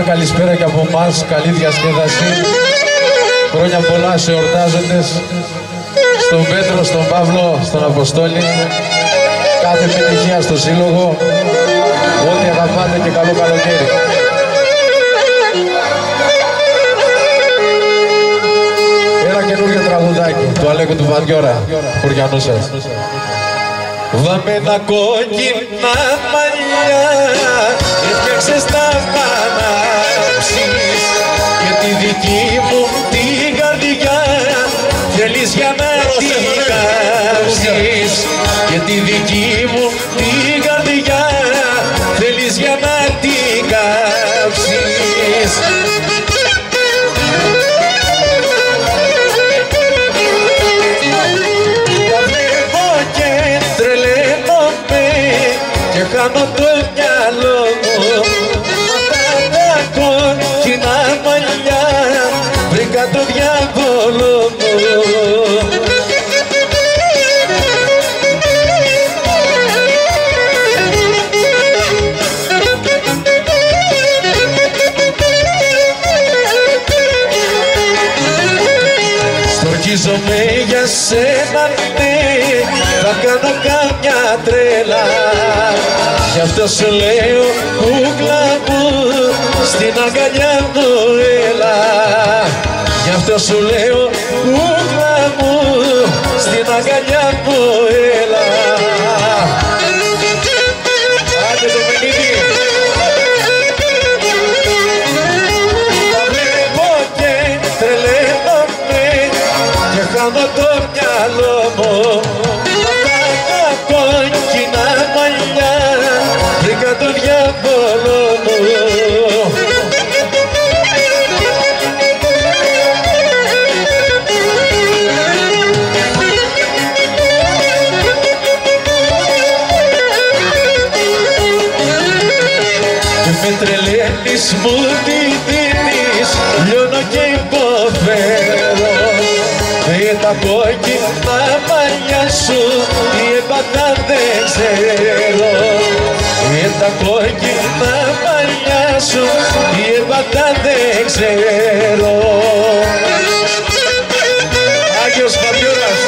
καλησπέρα και από εμάς, καλή διασκέδαση. Χρόνια πολλά σε εορτάζοντες, στον Πέτρο, στον Παύλο, στον Αποστόλη. Κάθε επιτυχία στο σύλλογο, ό,τι αγαπάτε και καλό καλοκαίρι. Ένα καινούργιο τραγουδάκι του Αλέκου του Βαδιόρα, χωριανού σας. Βαμμένα κόκκινα μαλλιά, έφτιαξες τα πανάψεις και τη δική μου την καρδιά θέλεις για να την κάψεις και τη δική μου την καρδιά θέλεις για να την κάψεις. Χάνω το μυαλό μου, αυτά τα κόκκινα μαλλιά βρήκα το διάβολο μου. Στοργίζομαι για σένα, ναι, θα κάνω καμιά τρέλα. Γι' αυτό σου λέω κούκλα μου, στην αγκαλιά μου έλα. Γι' αυτό σου λέω κούκλα μου, στην αγκαλιά μου έλα. Άντε το Μενίδη. Τα βλέπω και τρελαίνομαι και χάνω το μυαλό μου. Κόκκινα μαλλιά βρήκα τον διάβολο μου. Και με τρελαίνεις, μου τη δίνεις, λιώνω και υποφέρω. Με τα κόκκινα μαλλιά σου τι έπαθα δεν ξέρω. Με τα κόκκινα μαλλιά σου τι έπαθα δεν ξέρω. Άγιος Βαδιόρας.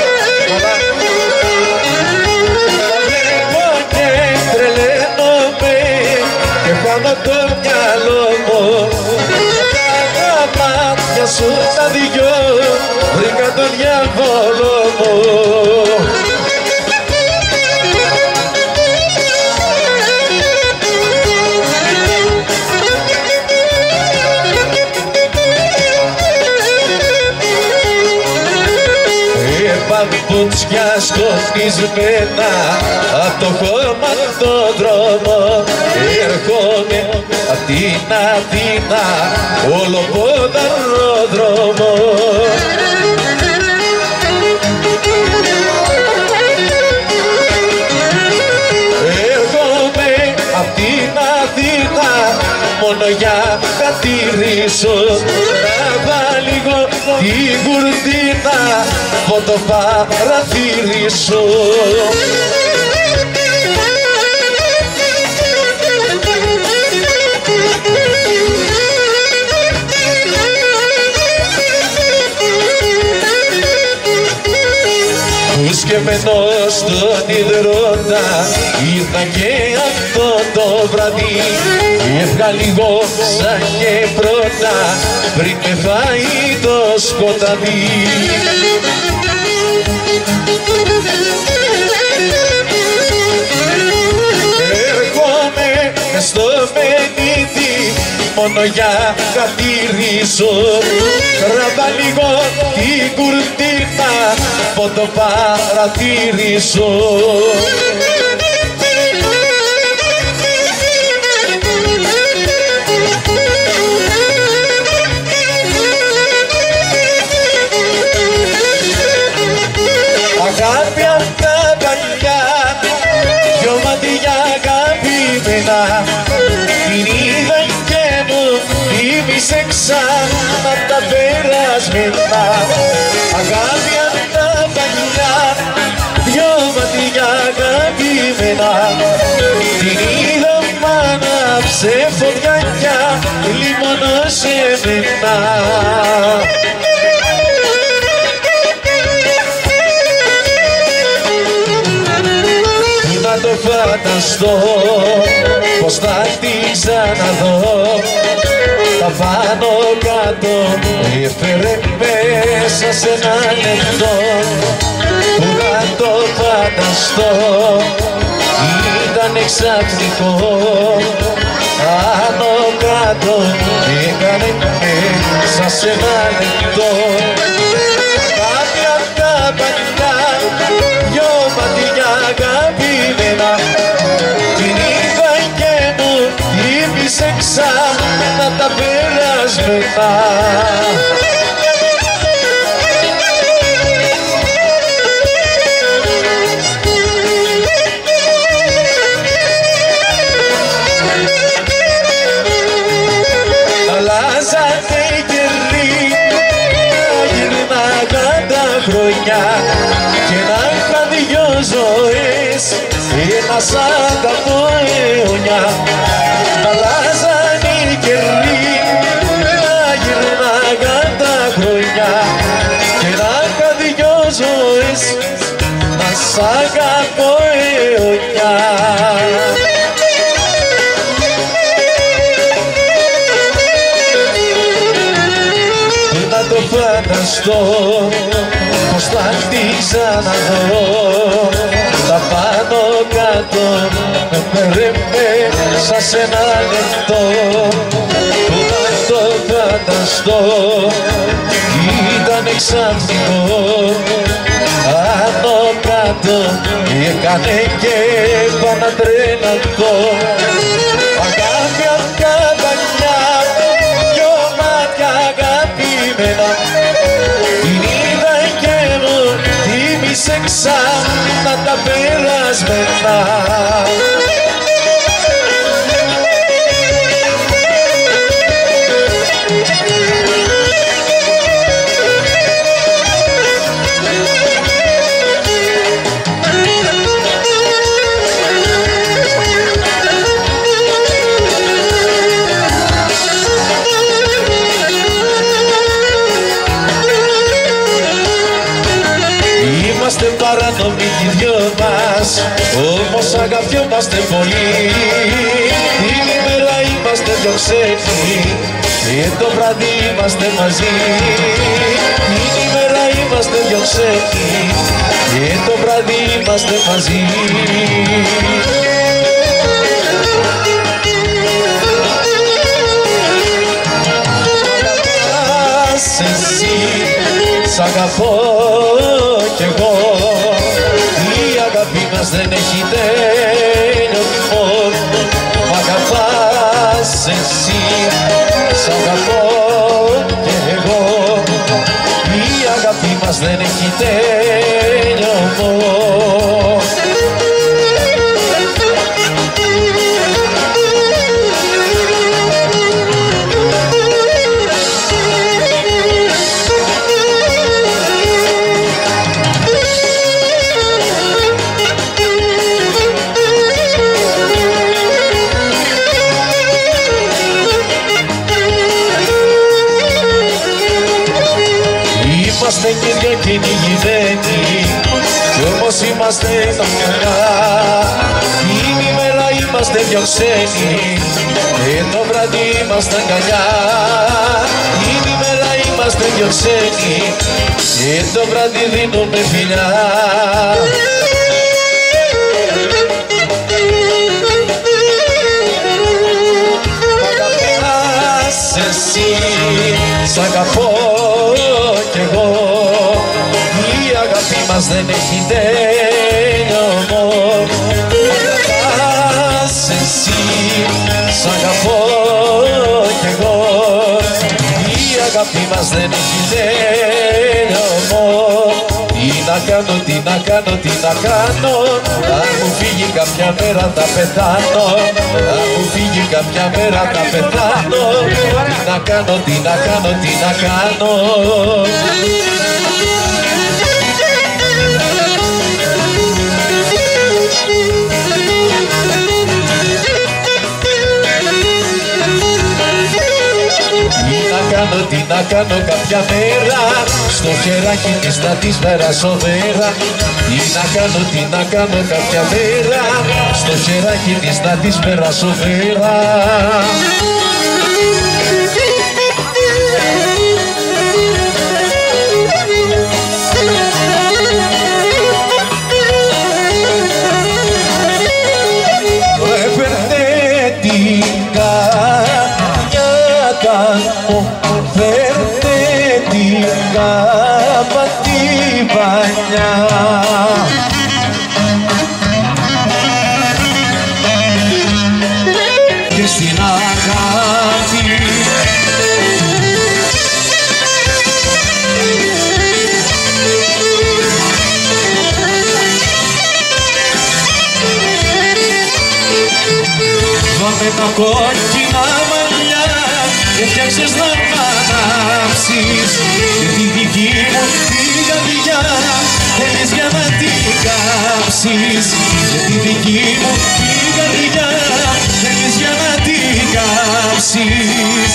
Τα βλέπω και τρελαίνομαι και χάνω το μυαλό μου. Τα μάτια σου τα δυο βρήκα τον διάβολο μου. Παπούτσια σκοτεισμένα απ' το χώμα τον δρόμο έρχομαι απ' την Αθήνα όλο πόδαρο δρόμο. Έρχομαι απ' την Αθήνα μόνο για κατηρίσω. Τραβά λίγο την κουρτίνα από το παραθύρι σου. Σκεμμένο στον υδρότα ήρθα και αυτό το βράδυ έβγα λίγο σαν και πρώτα πριν με φάει το σκοτάδι. Έρχομαι στο Μενίδη μόνο για κατηρίσω. Τραβά λίγο την κουρτίνα από το παραθύρι σου. Αγάπη απ' τα παλιά, δυο μάτια αγαπημένα, την είδα και μου θύμισε ξανά τα περασμένα. Αγάπη απ' τα παλιά, δυο μάτια αγαπημένα, την είδα μ' ανάψε σε φωτιά λίμωνο σε μένα. Πού να το φανταστώ, πως θα τη ξαναδώ, τα πάνω κάτω έφερε μέσα σε ένα λεπτό. Πού να το φανταστώ, ήταν εξαφνικό, άνω κάτω έκανε μέσα σε ένα λεπτό. Κάτι απ' τα παλιά, δυο ματιά αγαπημένα, την είδα και μου θύμισε ξανά τα περασμένα. Αλλάζανε οι καιροί, γυρνάγαν τα χρόνια και να είχαν δυο ζωές, ένα σαν τα αιώνια. Αλλάζανε οι καιροί, γυρνάγαν τα χρόνια και να είχαν δυο ζωές, να σ' αγαπώ αιώνια. Το φανταστώ πως θα τη ξαναδώ, τα πάνω κάτω με μέσα σε ένα λεπτό. Που να το φανταστώ, ήταν εξαφνικό, άνω κάτω έκανε και πανατρένατο. Αγάπη απ' τα παλιά, δυο μάτια αγαπημένα, την είδα και μου θύμισε ξανά τα περασμένα. Είμαστε παράνομοι οι δυο μας, όμως αγαπιόμαστε πολύ. Την ημέρα είμαστε δυο ξένοι και το βράδυ είμαστε μαζί. Την ημέρα είμαστε δυο ξένοι και το βράδυ είμαστε μαζί. Αγαπάς εσύ, σ' αγαπώ κι εγώ, η αγάπη μας δεν έχει τέλειωμα. Μ' αγαπάς εσύ, σ' αγαπώ κι εγώ, η αγάπη μας δεν έχει τέλειωμα. Είμαστε κύρια και νικημένοι, κι όμως είμαστε τα μυαλά. Την ημέρα είμαστε δυο ξένοι και το βράδυ είμαστε αγκαλιά. Την ημέρα είμαστε δυο ξένοι και το βράδυ δίνουμε φιλιά. Αγαπάς εσύ, σ' αγαπώ κι εγώ, η αγάπη μας δεν έχει τέλειωμα. Αγαπάς εσύ, σ' αγαπώ κι εγώ, η αγάπη μας δεν έχει τέλειωμα. Τι να κάνω, τι να κάνω, τι να κάνω, αν μου φύγει κάποια μέρα θα πεθάνω. Αν μου φύγει κάποια μέρα θα πεθάνω. Τι να κάνω, τι να κάνω, τι να κάνω. να κάνω κάποια μέρα, στο χεράκι της να της περάσω μέρα. Τι να κάνω κάποια μέρα, στο χεράκι της να της περάσω μέρα. Φέρτε την κάπα τη πανιά και στην αγάπη βάμε τα κόκκινα μαλλιά και φτιάξες να μ' ανάψεις και τη δική μου την καρδιά θέλεις για να την κάψεις και τη δική μου την καρδιά θέλεις για να την κάψεις.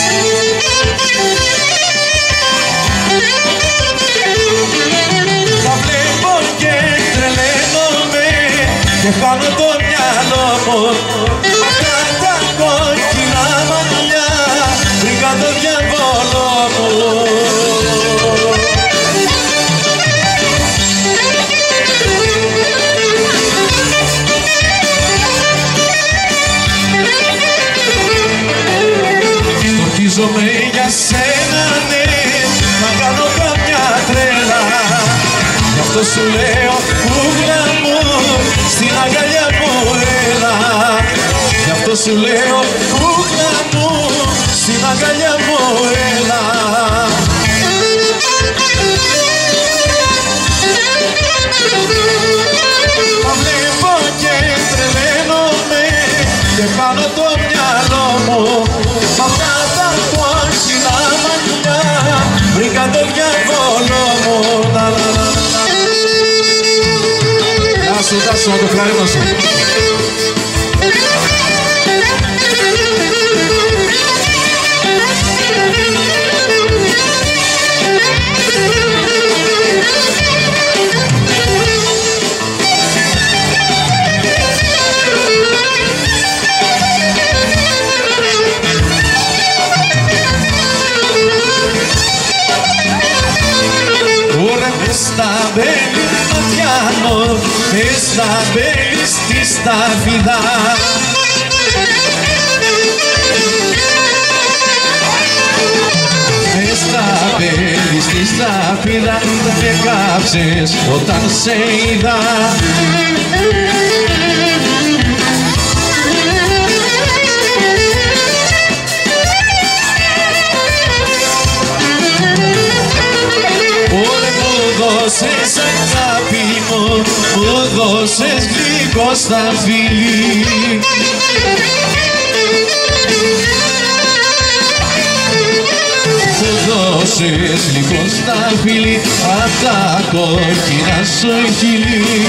Τα βλέπω και τρελαίνομαι και χάνω το μυαλό μου αυτά τα κόκκινα μαλλιά βρήκα το διαβόλο μου. Στορκίζομαι για σένα, ναι, να κάνω καμιά τρέλα. Γι' αυτό σου λέω κούκλα μου, στην αγκαλιά μου έλα. Γι' αυτό σου λέω κούκλα μου, στην αγκαλιά μου έλα. Τα βλέπω και τρελαίνομαι και πάνω το μυαλό μου μ' αυτά τα κόκκινα μαλλιά βρήκα το διαβόλο μου. Δάσω το κλαρίνο σου. Στα μπέλη να πιάνω, στα μπέλη στη σταφυλά. Στα μπέλη στη σταφυλά με κάψες όταν σε είδα. Δώσες αγάπη μου, μου δώσες γλυκό στα φιλί. Μου δώσες γλυκό στα φιλί, απ' τα κόκκινα σου χειλί.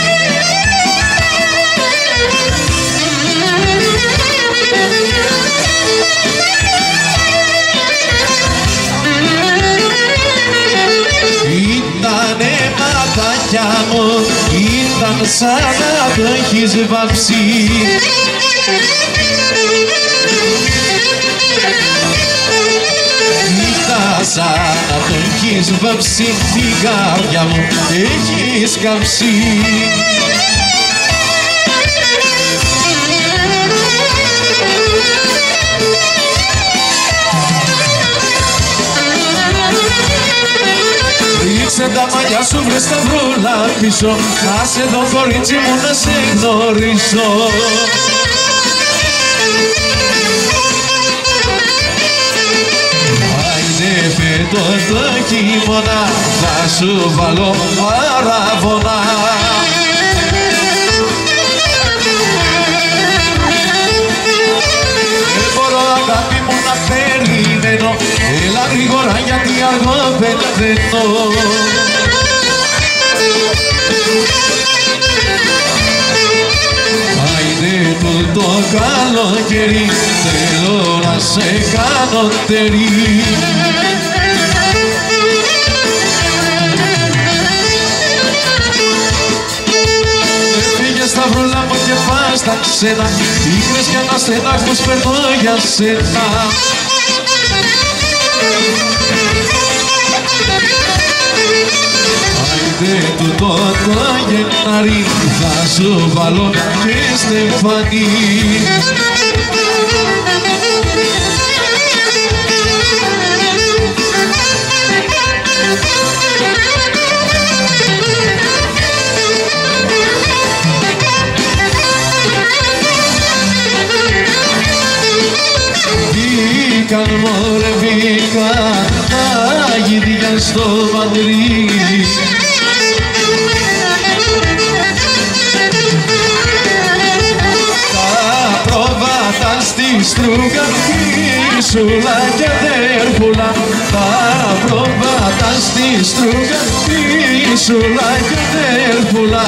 Ήτανε ματάκια μου, ήταν σαν να το έχεις βάψει. Ήταν σαν να το έχεις βάψει, την καρδιά μου έχεις κάψει. Ρίξε τα μαλλιά σου, βρες τα βρούλα πίσω, άσε το κορίτσι μου να σε γνωρίσω. Άιντε φέτο το χειμώνα, θα σου βάλω παραβόνα. Δεν μπορώ αγάπη μου να περιμένω, έλα γρήγορα γιατί αργό πεθαίνω. Άιντε το καλοκαίρι, θέλω να σε κάνω τέρι. σταυρούλα μου και πας στα ξένα. Ήχνες κι ένα στενάχος περνώ για σένα. Άιντε τούτο το Γενάρη θα σου βάλω και στεφανί. Μπήκαν μωρέ μπήκαν τα γίδια στο Μαδρί. Τα πρόβατα στη στρούγα πίσουλα και αδέρφουλα. Τα πρόβατα στη στρούγα πίσουλα και αδέρφουλα.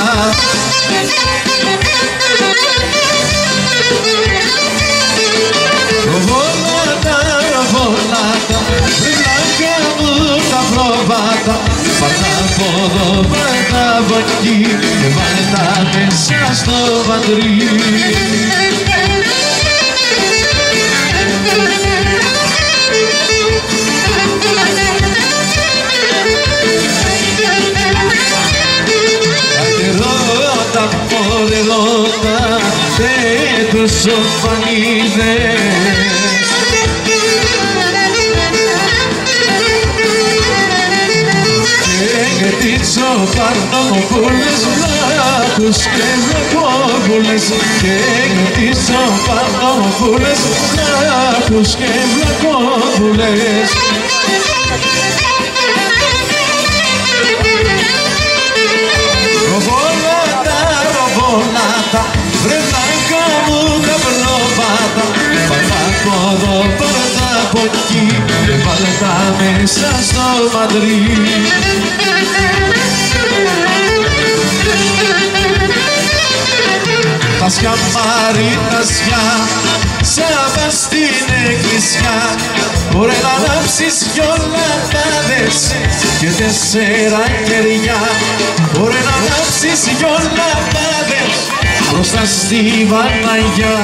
Ροβολάτα, βρυλάκια μου τα πρόβατα. Πάρτα από εδώ, πάρτα από εκεί και βάλε τα μέσα στο βαντρί. Ρώτα, μωρέ ρώτα, τέτοιους οφανίδες. Και τις οφαρνόμοπούλες, βλάκους και βλακόπουλες. Και τις οφαρνόμοπούλες, βλάκους και βλακόπουλες. Ροβολάτα, ροβολάτα, βρε βλάκα μου τα πρόβατα. Πάρτα από εδώ, πάρτα από εκεί και βάλε τα μέσα στο Μαδρί. Τα σκαμαρίτασια Σάβα στην εκκλησιά. Μπορεί να ανάψεις δυο λαμπάδες και 4 κεριά. Μπορεί να ανάψεις δυο λαμπάδες μπροστά στη Παναγιά.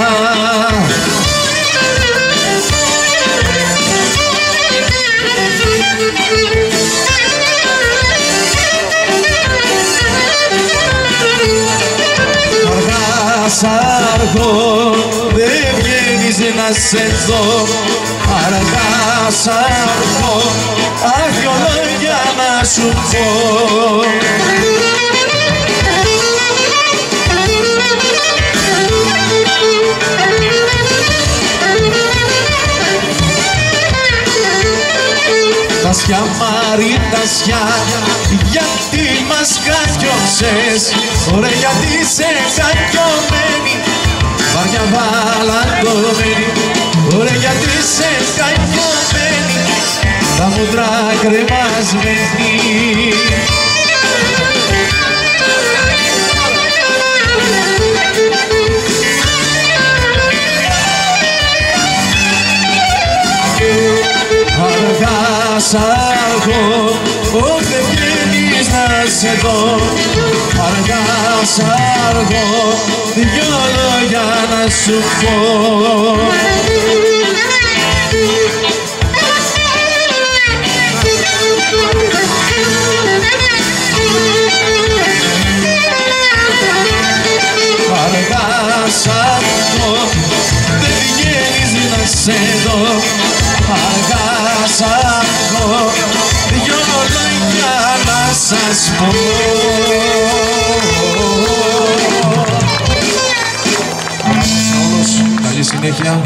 Αργό, δεν βγαίνεις να σε δω. Αργά σ' αργό, αχ δυο λόγια να σου πω. Τα σκιαμαρίτασια, γιατί μας κακιώσες. Ωραία γιατί είσαι κακιωμένη, βαριά βαλαντωμένη. Ωραία γιατί είσαι κακιωμένη, τα μούτρα κρεμασμένη. Αργά σ' αργό, δεν βγαίνεις να σε δω. Αργά σ' αργό, δυο λόγια να σου πω. Αργά σ' αργό, δεν βγαίνεις να σε δω. Αργά σ' αργό, δυο λόγια να σας πω. Όλος, καλή συνέχεια.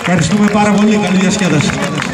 Ευχαριστούμε πάρα πολύ. Καλή διασκέδαση.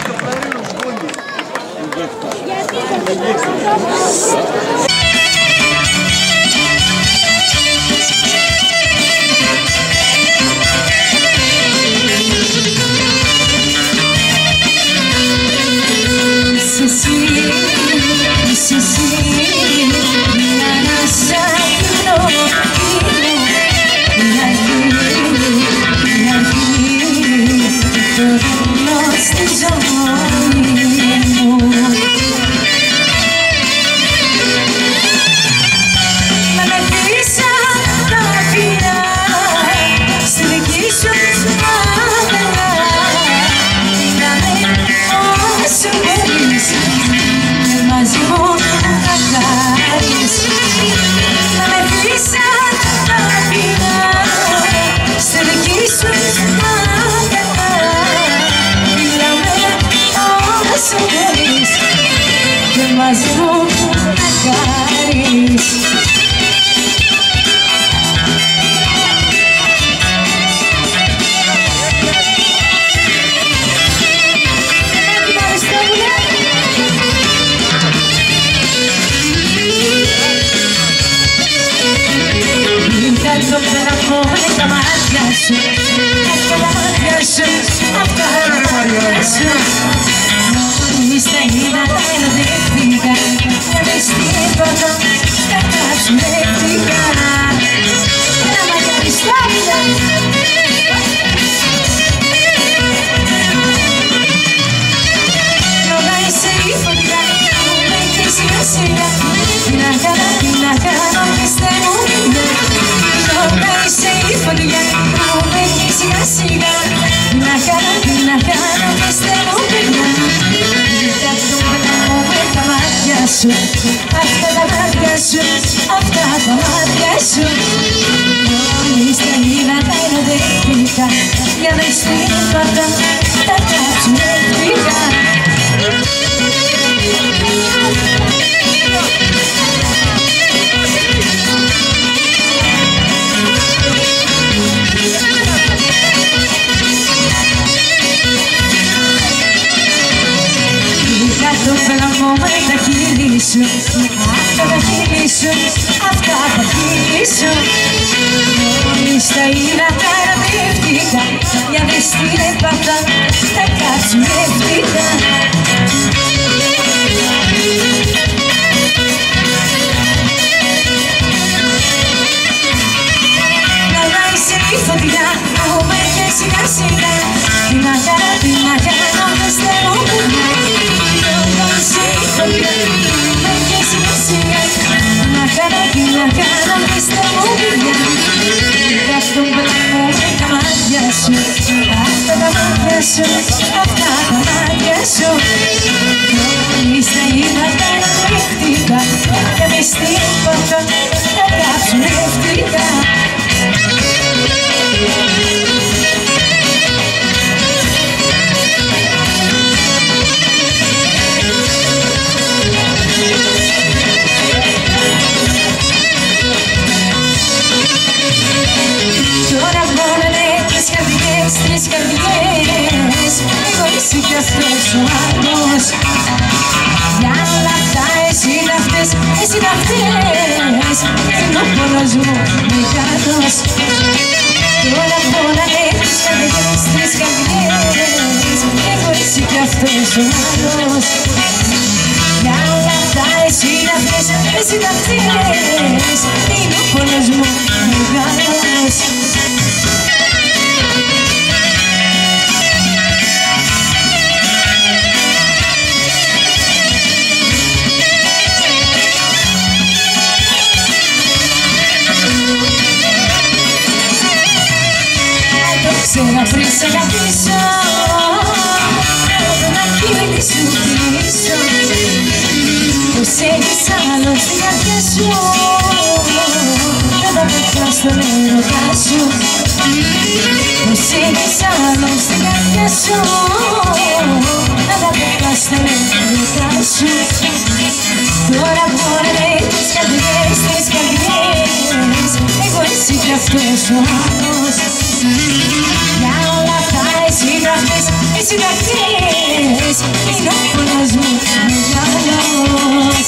Αυτά τα μάτια σου, αυτά τα μάτια σου. Μόλις τα είδα τα ερωτεύτηκα. Για μες τίποτα τα κάψουν ευτικά. Είχα το φλαμό με τα χείλη σου. Αυτά τα χείλη σου, αυτά τα χείλη σου. Μόλις τα είδα τα ερωτεύτηκα. Για μες τίποτα τα κάψουν ευτικά. Η φωτιά μου μπήκε σιγά σιγά. Τι να κάνω, μες θέλω πουλιά. Νόμιζε η φωτιά μου μπήκε σιγά σιγά. Τι να κάνω, μες θέλω πουλιά. Είδα στον πλανό με τα μάτια σου. Αυτά τα μάτια σου, αυτά τα μάτια σου. Μόλις τα είδα τα ερωτεύτηκα. Και μες τίποτα τα κάψουν ευτικά. Τώρα βόλανε τις καρδιές, τις καρδιές. Εγώ είσαι κι αυτός ο άλλος. Για όλα αυτά εσύ να φταίς, εσύ να φταίς. Είναι ο πόνος μου μεγάλος. Τώρα βόλανε τις καρδιές, τις καρδιές. Εγώ είσαι κι αυτός ο άλλος. Για όλα αυτά εσύ να φταίς, εσύ να φταίς. Είναι ο πόνος μου μεγάλος. Ξέρα πριν σε αγαπήσω, να κύλι σου πίσω. Πως έχεις άλλο στην καρδιά σου, δεν θα πετά στον έρωτά σου. Πως έχεις άλλο στην καρδιά σου, δεν θα πετά στον έρωτά σου. Τώρα μπορείτε τις καρδιές, τις καρδιές. Εγώ εσύ κι αυτός ο άλλος. Για όλα αυτά εσύ να συνταχτές είναι ο πόνος μου μεγάλος.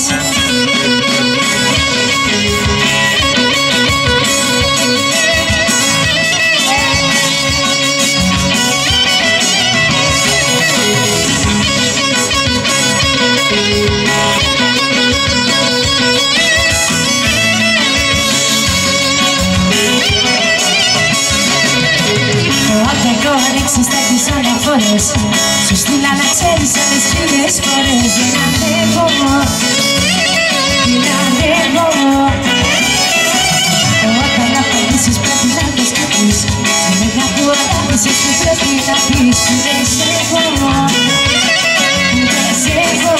Όταν το ανοίξεις θα τις αναφορές σου στείλα να ξέρεις άλλες χίλιες φορές. Δεν αντέχω, δεν αντέχω. Όταν απαντήσεις πρέπει να το σκεφτείς. Συνέχεια που αγάπησες που πρέπει να πεις. Που δεν σε έχω, που δεν σε έχω.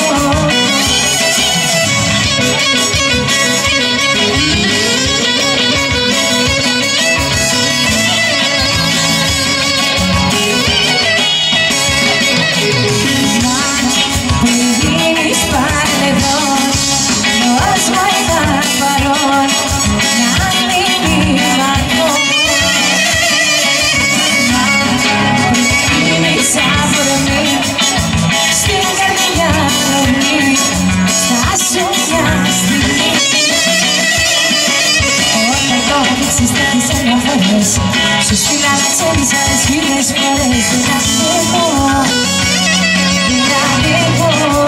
Σου στείλα να ξέρεις άλλες χίλιες φορές. Δεν αντέχω, δεν αντέχω.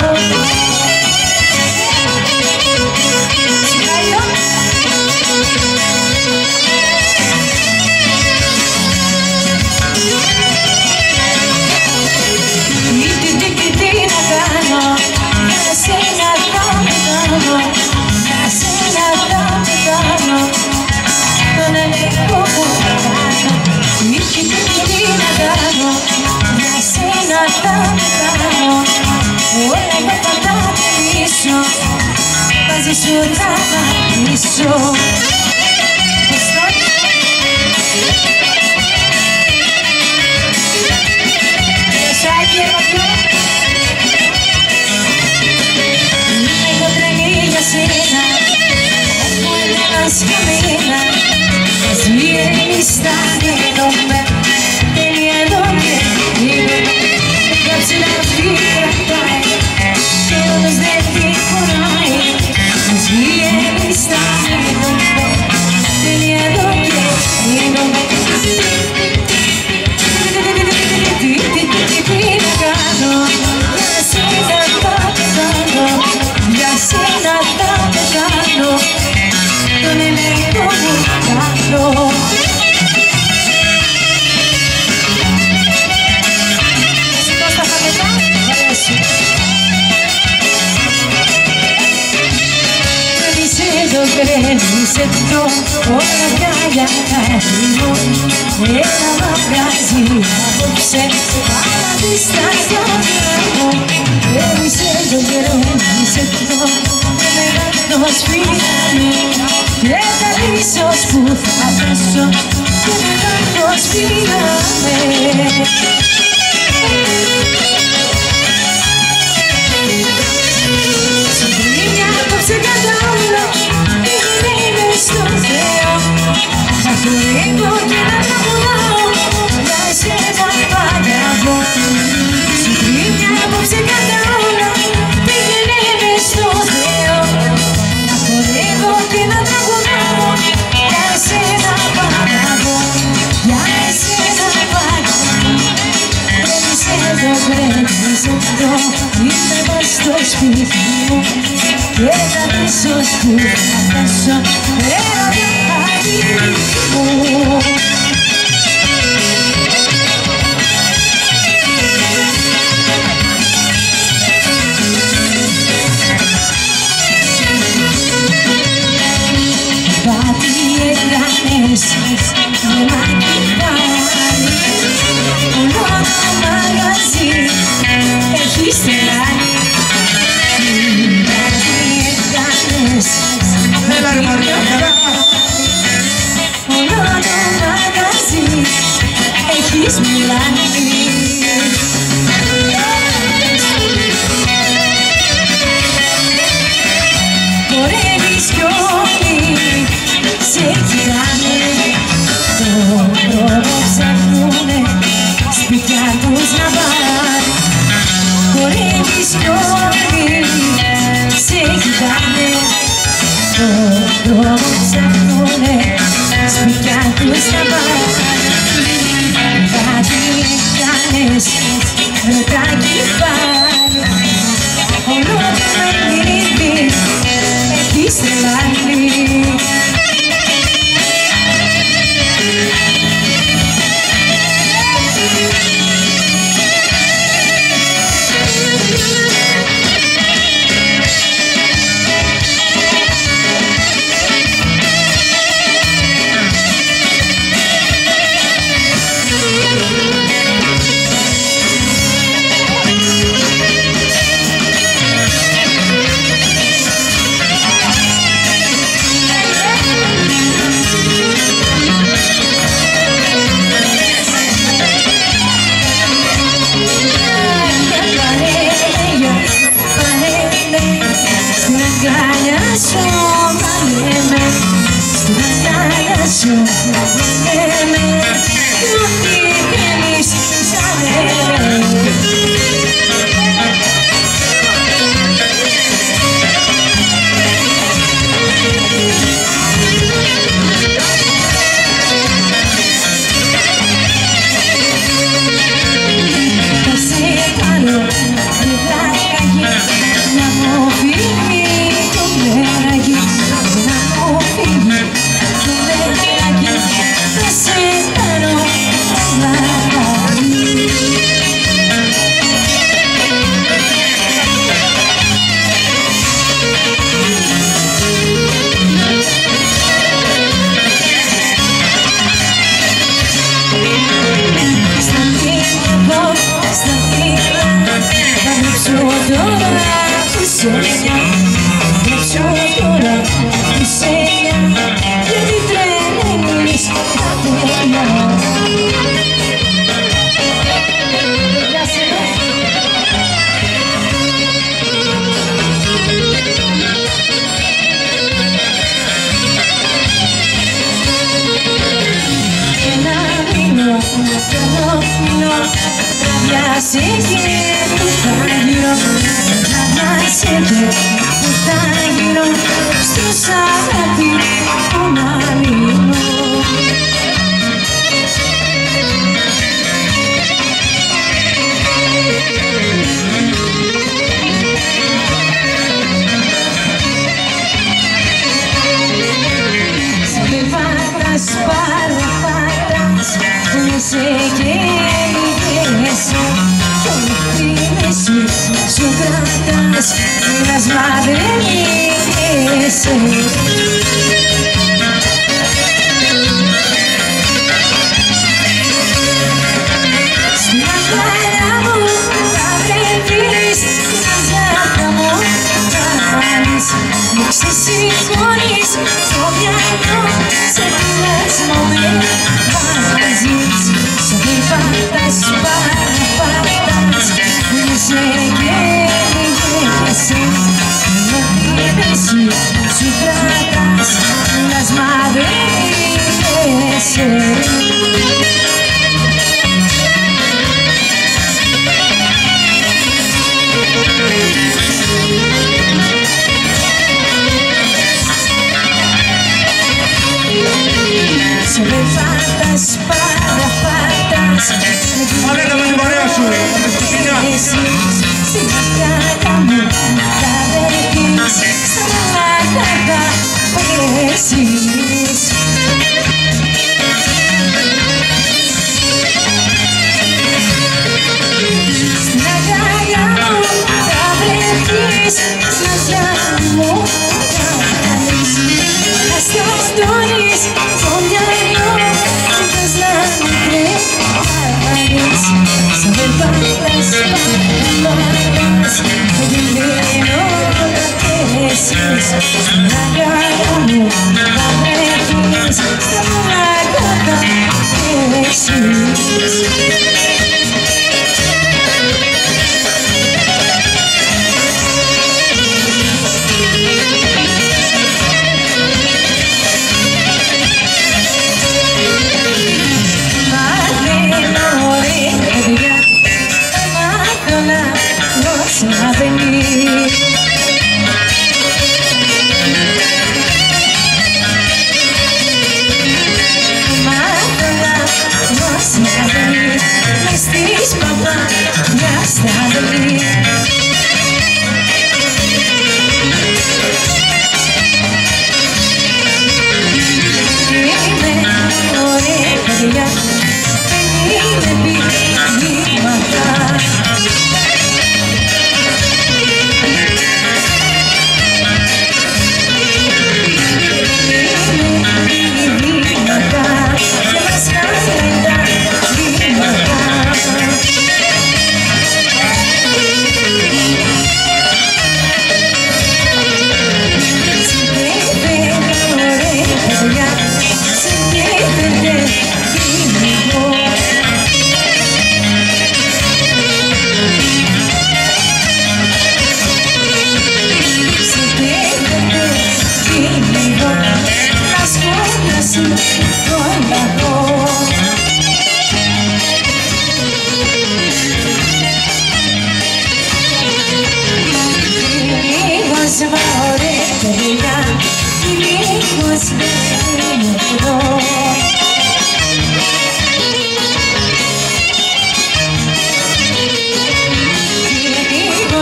Τι να κάνω, για σένα θα πεθάνω, για σένα θα πεθάνω. Τον έλεγχο που θα κάνω, τι να κάνω, για σένα θα πεθάνω. Όλα εγώ θα τα πίσω, μαζί σου θα πατήσω. Είμαι εγώ τρελή για σένα, όπου έλεγας για μένα. Μαζί εμείς θα γίνουμε, τέλεια εδώ και γίνουμε. Για ψηλά αυτή κρατάει, και όντως δεν τη χωράει. Μαζί εμείς θα γίνουμε, τέλεια εδώ και γίνουμε. Τι να κάνω, για σένα θα πεθάνω, για σένα θα πεθάνω. Τον έλεγχο μου κάνω. Σηκώ στα χαμετά, αρέσει. Κρέμισε το, κρέμισε το, όλα για κάτω. Ένα μ' βγάζει απόψε, άμα δεις τα δυο μου. Κρέμισε το, κρέμισε το, το σπίτι και τα ίσως που θα δώσω και μετά το σπίτι. Συντρίμια απόψε κατάουλο, πήγαινε στο Θεό. Θα χορεύω και να τραγουδάω, για εσένα πάντα εγώ. Συντρίμια απόψε κατάουλο, πήγαινε στο Θεό. Θα χορεύω και να τραγουδάω, για εσένα πάντα εγώ. Για εσένα πάντα εγώ. Κρέμισε το, είμαι μας στο σπίτι μου. Και τα ίσως που θα δώσω, έρωτα αγγλική μου. Κάτι έγραφες, με μακριτάρι, όλο το μαγαζί έχει στελάνει. Κάτι έγραφες, με μακριτάρι, όλο το μαγαζί έχεις μιλάνει. Χορεύεις κι όλοι σε κοιτάνε, τον δρόμο ψαχνούνε, σπίτια τους να πάνε. χορεύεις κι όλοι σε κοιτάνε. Στον δρόμο ψάχνουνε σπίτια τους τα βάρη. Κάτι έκανες με τα κεφάλι. Όλο το μαγνήτη έχεις τρελάνει.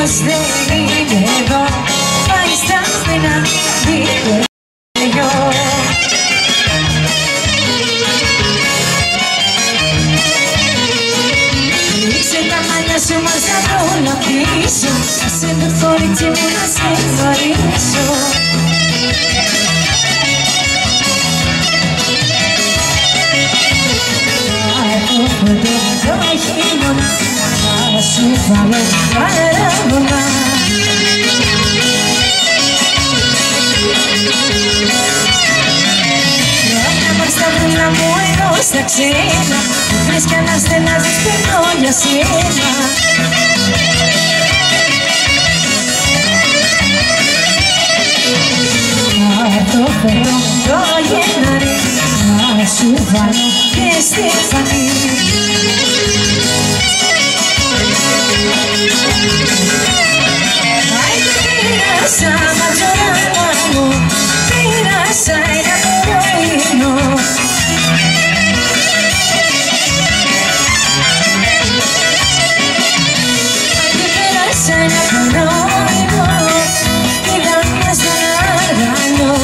πως δεν είναι εδώ, πάει στα στενά, δίχως γιο. Ρίξε τα μαλλιά σου μας να βρω να πίσω, σε το κορίτσι μου να σε γνωρίσω. Το χειμώνα θα σου βάλω παράγωνα. Πρώτα μας τα βρούνα μου εδώ στα ξένα, βρες κι να στενάζεις περνώ για σένα. Το φέρω το Γενάρη, θα σου βάλω και στη φανή. Πήρασα ματζοράνα μου, πήρασα ένα κοροϊνό. Και πήρασα ένα κοροϊνό, είδα μια στον αργανό.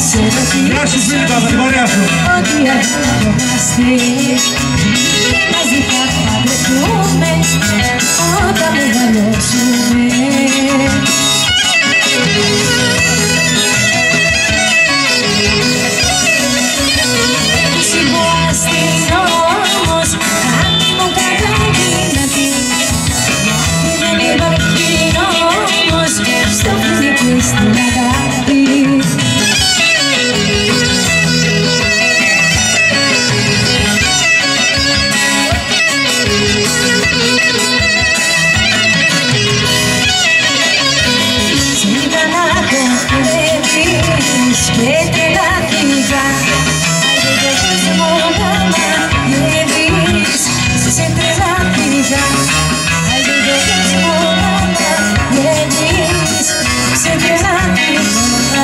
Γεια σου Φίλιππα, με την παρέα σου. Ότι αγαπιόμαστε μαζί θα παντρευτούμε όταν μεγαλώσουμε. Σιγό αστυνόμος αν μου καταγίνατη δεν υπάρχει νόμος στο φίλι και στην αγάπη. Και τρελάθηκα, άιντε το κόσμο να μαγεύεις. Σε τρελάθηκα, άιντε το κόσμο να μαγεύεις. Σε τρελάθηκα.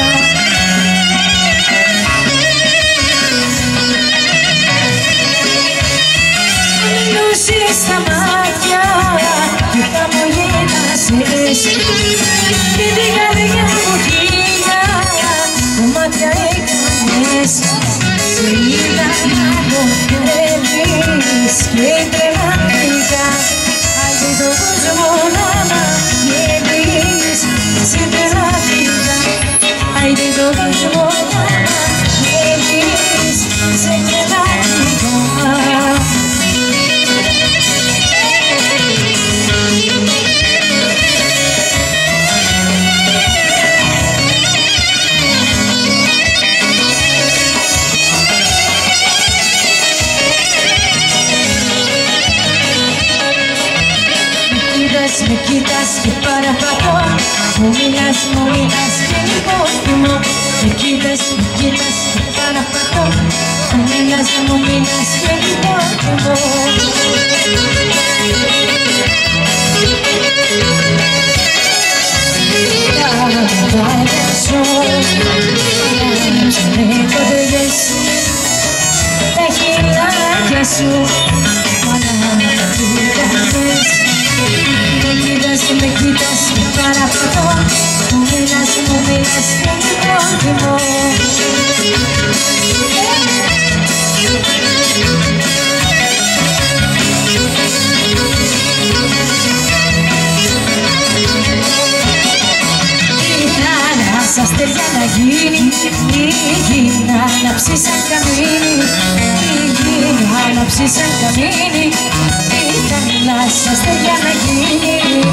Μιλούσες στα μάτια και τα μου γέλασες και την καρδιά μου κομμάτια έκανες. Σε είδα να χορεύεις και τρελάθηκα, άιντε το κόσμο να μαγεύεις. Σε τρελάθηκα, άιντε το κόσμο να μαγεύεις. Σε τρελάθηκα. Με κοίτας και παραπατώ, μου μιλάς και υπόθυμω. Με κοίτας και παραπατώ, μου μιλάς και υπόθυμω. Τα βάρια σου, με κοντεύες, τα χειλάκια σου, μάνα κοίτασες. Με κοίτας και παραπατώ, μου μιλάς και υπόθυμο. Η θάλασσα στεριά να γίνει, η γη να ανάψει σαν καμίνι, η γη να ανάψει σαν καμίνι, η θάλασσα στεριά να γίνει.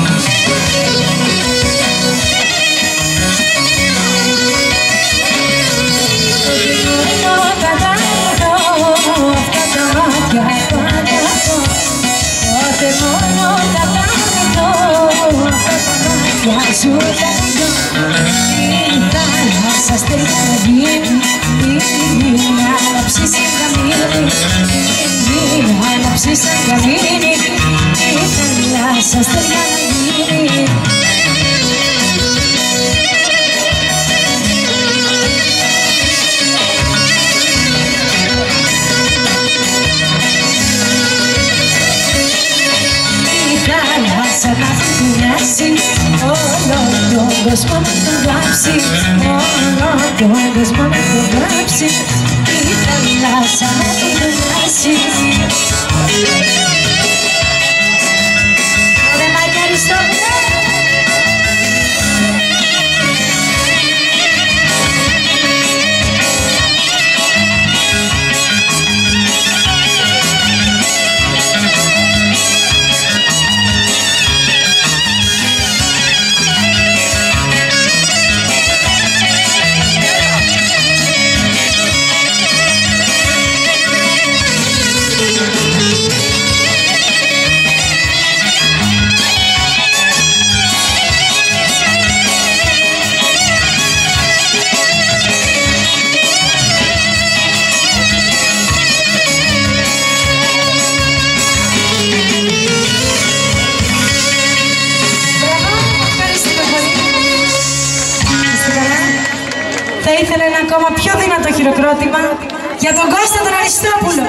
Τότε μόνο κατάλαβω αυτά τα μάτια σου τα δω. Η θάλασσα στεριά να γίνει, η γη να ανάψει σαν καμίνι, η γη να ανάψει σαν καμίνι, η θάλασσα στεριά να γίνει. Σαν να φυλάσει όλο τον κόσμο να τον γράψει, όλο τον κόσμο να τον γράψει, η θάλασσα να τον γράψει. Ωραία Μάκη Αριστόπουλε. Θα ήθελα ένα ακόμα πιο δυνατό χειροκρότημα για τον Κώστα τον Αριστόπουλο.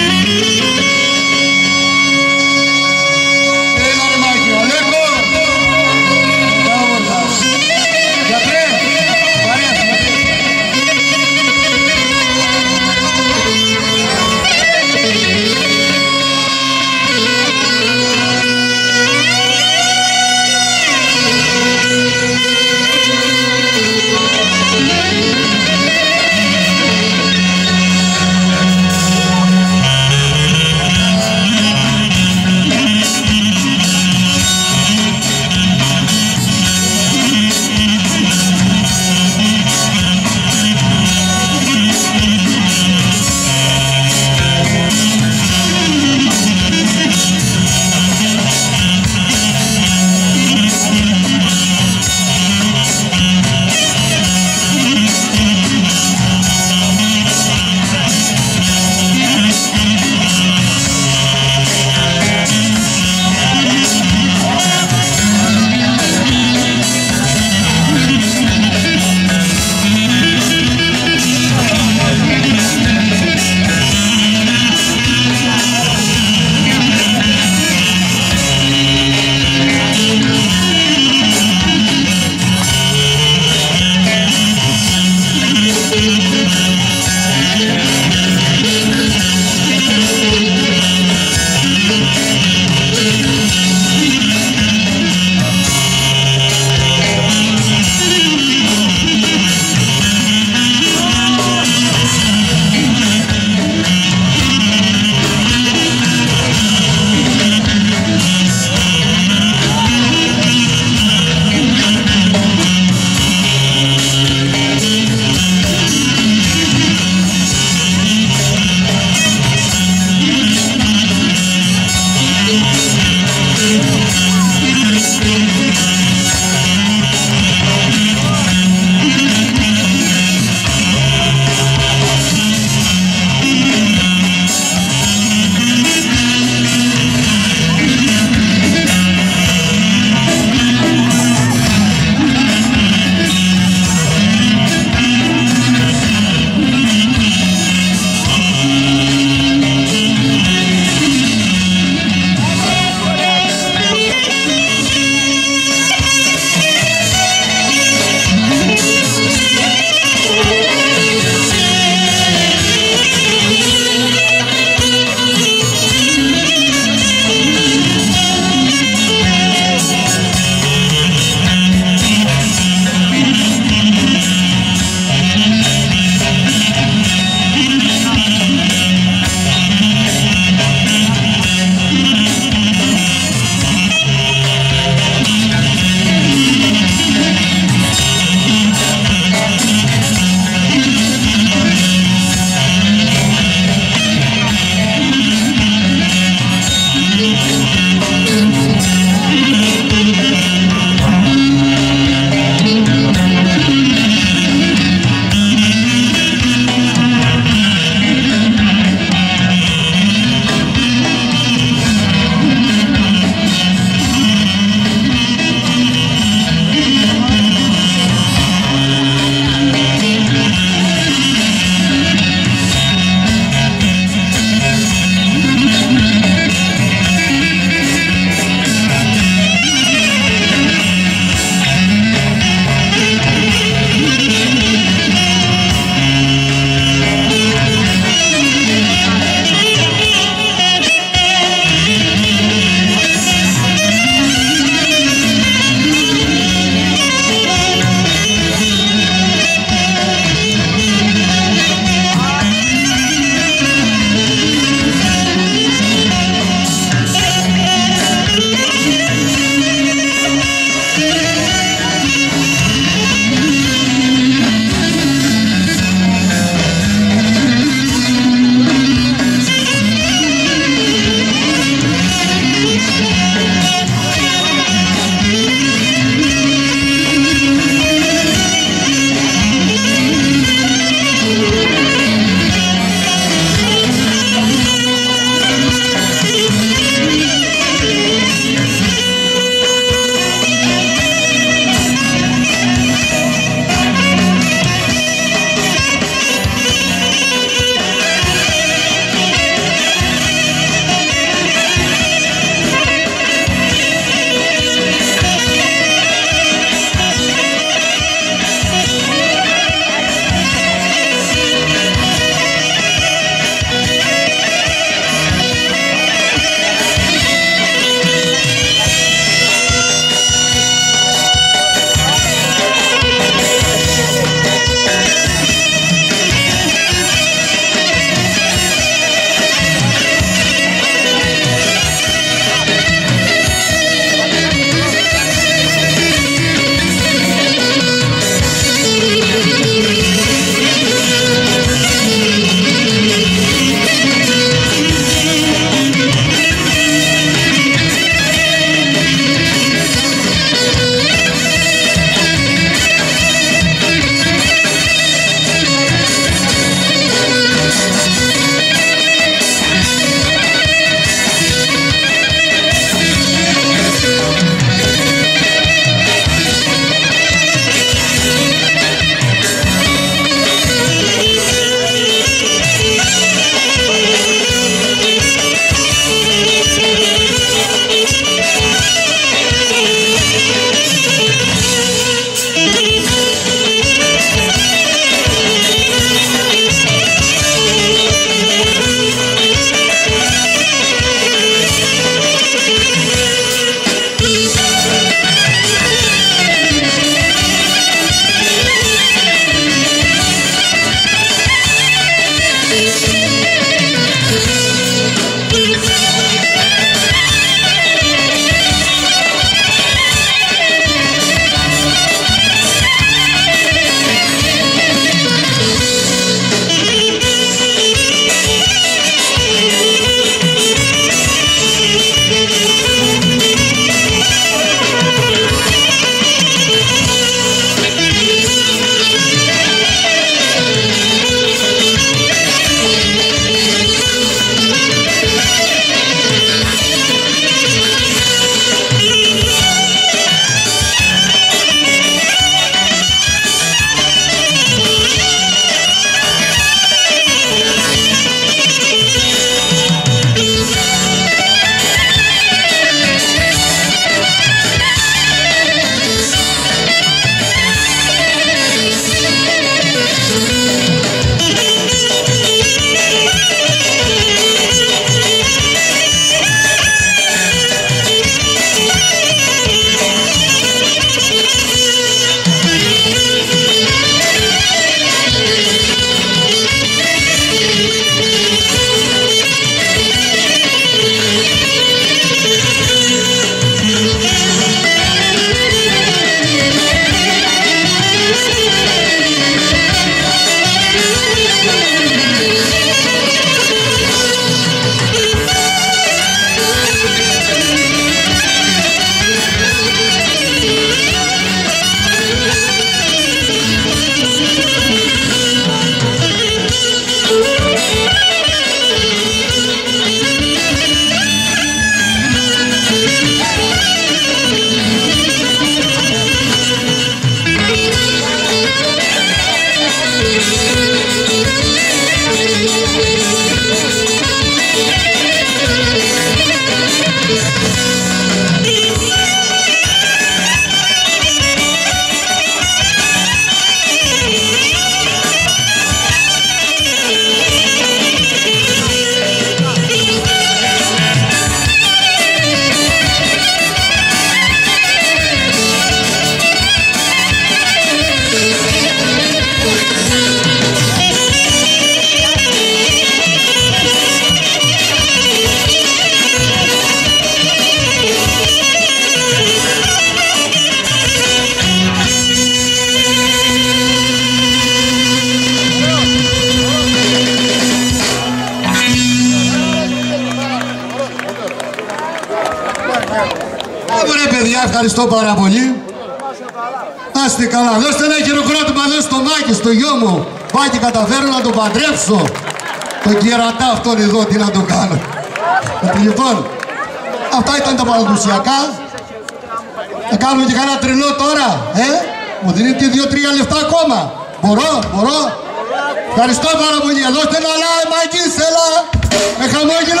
Ωραία παιδιά, ευχαριστώ πάρα πολύ. Άστε καλά, δώστε ένα χειροκρότημα εδώ στο Μάκη, στο γιο μου. Μάκη, καταφέρω να τον παντρέψω. Τον κερατά αυτόν εδώ, τι να τον κάνω. Λοιπόν, αυτά ήταν τα παραδοσιακά. Θα κάνουμε και κανένα τρελό τώρα, μου δίνετε 2-3 λεφτά ακόμα. Μπορώ. Ευχαριστώ πάρα πολύ. Δώστε ένα like, Μάκη, έλα. Με χαμόγελο.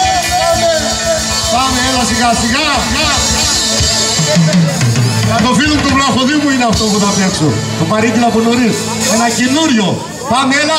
Πάμε, έλα σιγά. Για το φίλο του Βλαχοδήμου μου είναι αυτό που θα παίξω. Το παρήγγειλα από νωρίς. Ένα καινούριο. Πάμε, έλα.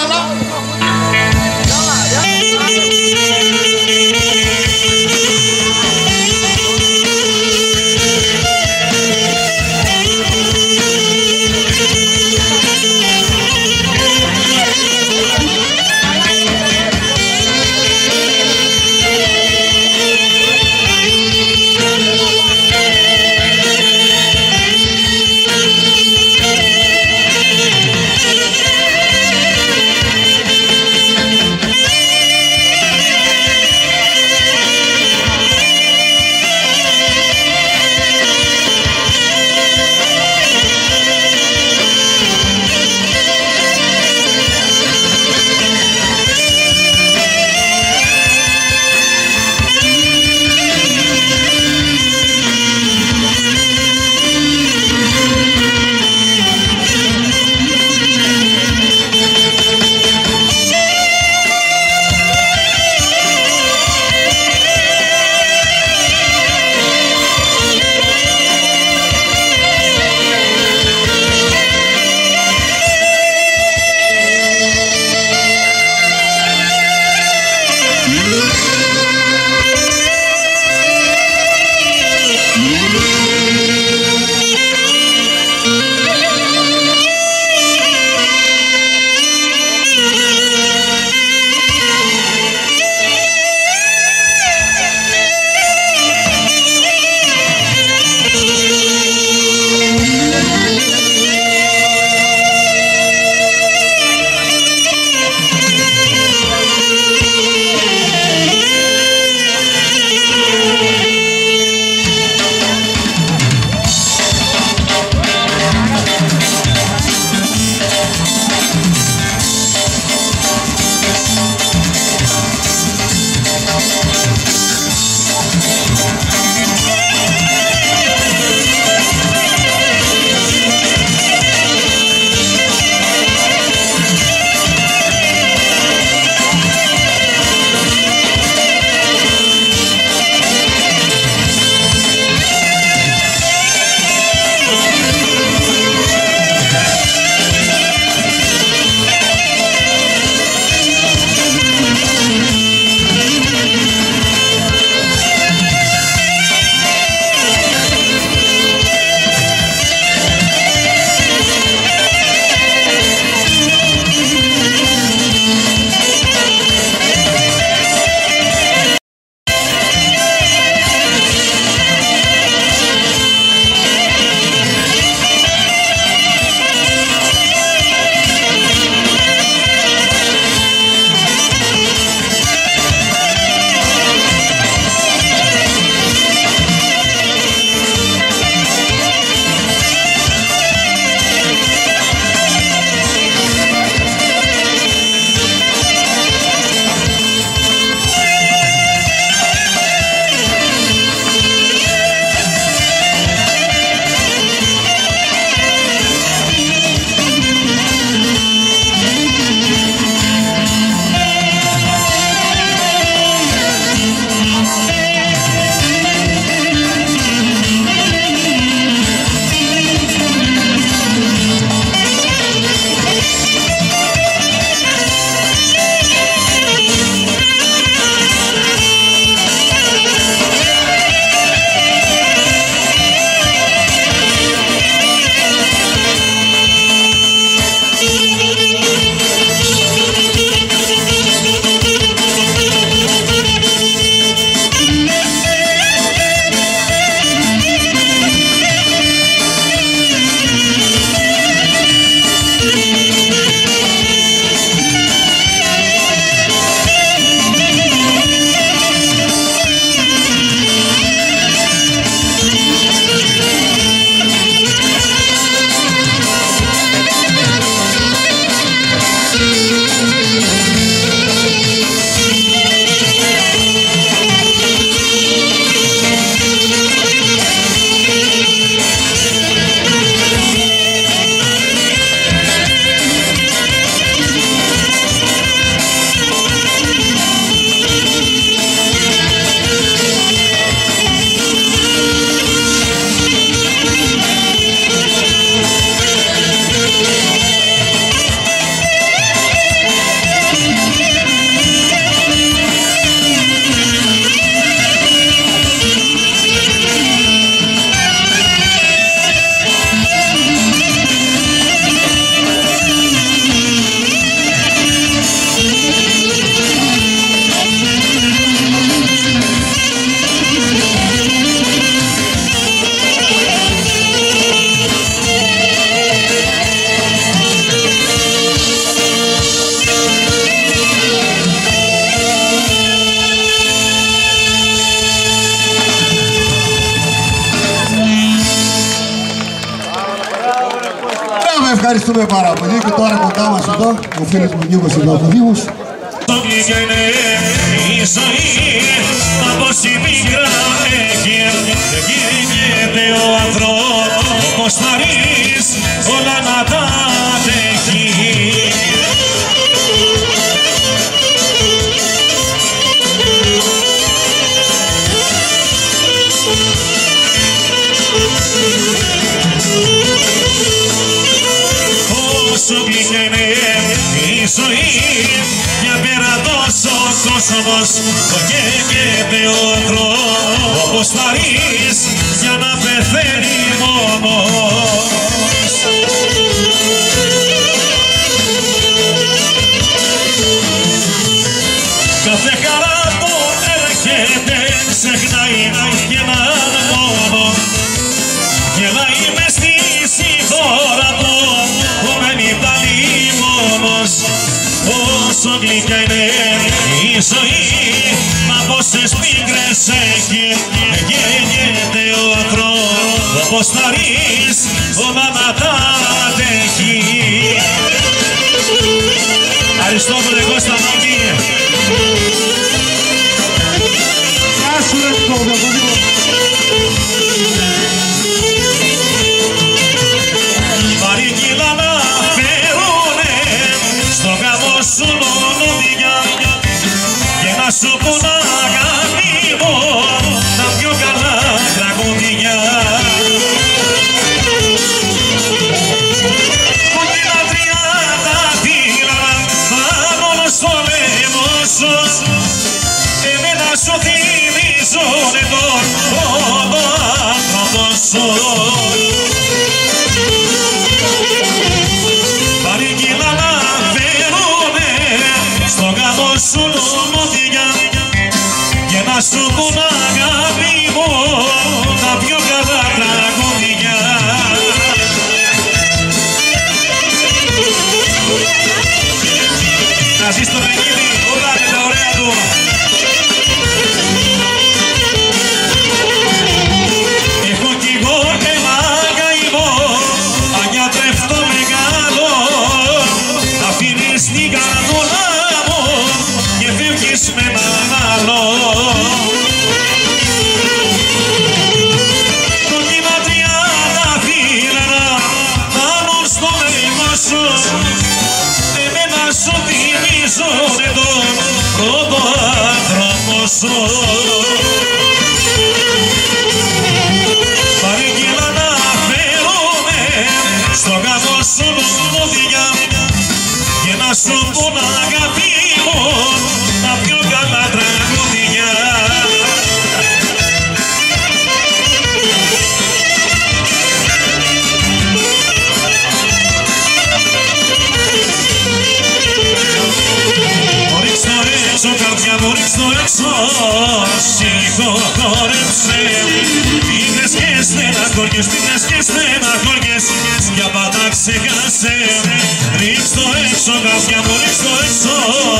ευχαριστούμε πάρα πολύ και τώρα κοντά μας εδώ ο φίλος μου Νίκος εδώ από Δήμους. Το κλείγια είναι η ζωή, από σημικρά γίνεται ο ανθρώπος χαρίς όλα να τα αντέχει. Όσο κλείγια είναι η ζωή, μια πέρα τόσο κόσμος το καίγεται ο ανθρώπος χαρίς για να πεθαίνει μόνος. Κάθε χαρά που έρχεται ξεχνάει και έναν μόνο, γελάει μες στη συμπόρα του που μένει πάλι μόνος. Όσο γλυκιά είναι η ζωή, μα πόσες πίκρες έχει, γένεται ο άνθρωπος χαρίς όλα να τα αντέχει. Αριστόπουλε Κώστα Μάκη. Γεια σου ρε Κώστο. Παρήγγειλα να φέρουνε στο γάμο σου λονοδιά και να σου πουν αγάπη μου τα πιο καλά τραγούδια. Κόκκινα 30 φύλλα πάνω στο λαιμό σου, εμένα σου θυμίζουνε τον πρώτο άνθρωπο σου. Παρήγγειλα να φέρουνε στο γάμο σου λονοδιά και να σου πουν αγάπη μου τα πιο καλά τραγούδια. Να ζεις το παιχνίδι όλα με τα ωραία του. Έχω κι εγώ ένα καημό, αγιατρευτό μεγάλο, αφήνεις την καρδούλα μου και φεύγεις με έναν άλλο. Κόκκινα 30 φύλλα πάνω στο λαιμό σου, εμένα σου θυμίζουνε τον πρώτο άνθρωπο σου. Παρήγγειλα να φέρουνε στο γάμο σου λονοδιά και να σου πουν αγάπη μου τα πιο καλά τραγούδια. Ρίξ' το έξω καρδιά μου, ρίξ' το έξω, συγχώρεψε. Πίκρες και στεναχώριες, πίκρες και στεναχώριες, για πάντα ξεχάσε. Ρίξ' το έξω καρδιά μου, ρίξ' το έξω,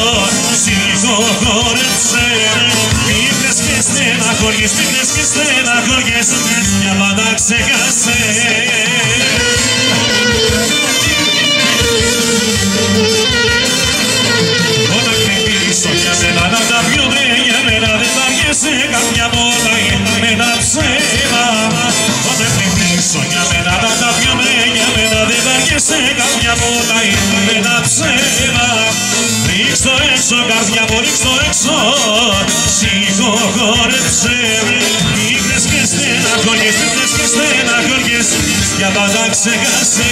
συγχώρεψε. Πίκρες και στεναχώριες, πίκρες και στεναχώριες, για πάντα ξεχάσε. Όταν κρυβήσω για μένα να τα πιούμε, για μένα δεν θα βγαίνει κάποια μόνα, είναι ένα ψέμα. Όταν κρυβήσω για μένα να τα πιούμε, για μένα δεν θα βγαίνει κάποια μόνα, είναι ένα ψέμα. Ρίξ' το έξω καρδιά μου, ρίξ' το έξω, συγχώρεψε. Πίκρες και στεναχώριες, πίκρες και στεναχώριες, για πάντα ξεχάσε.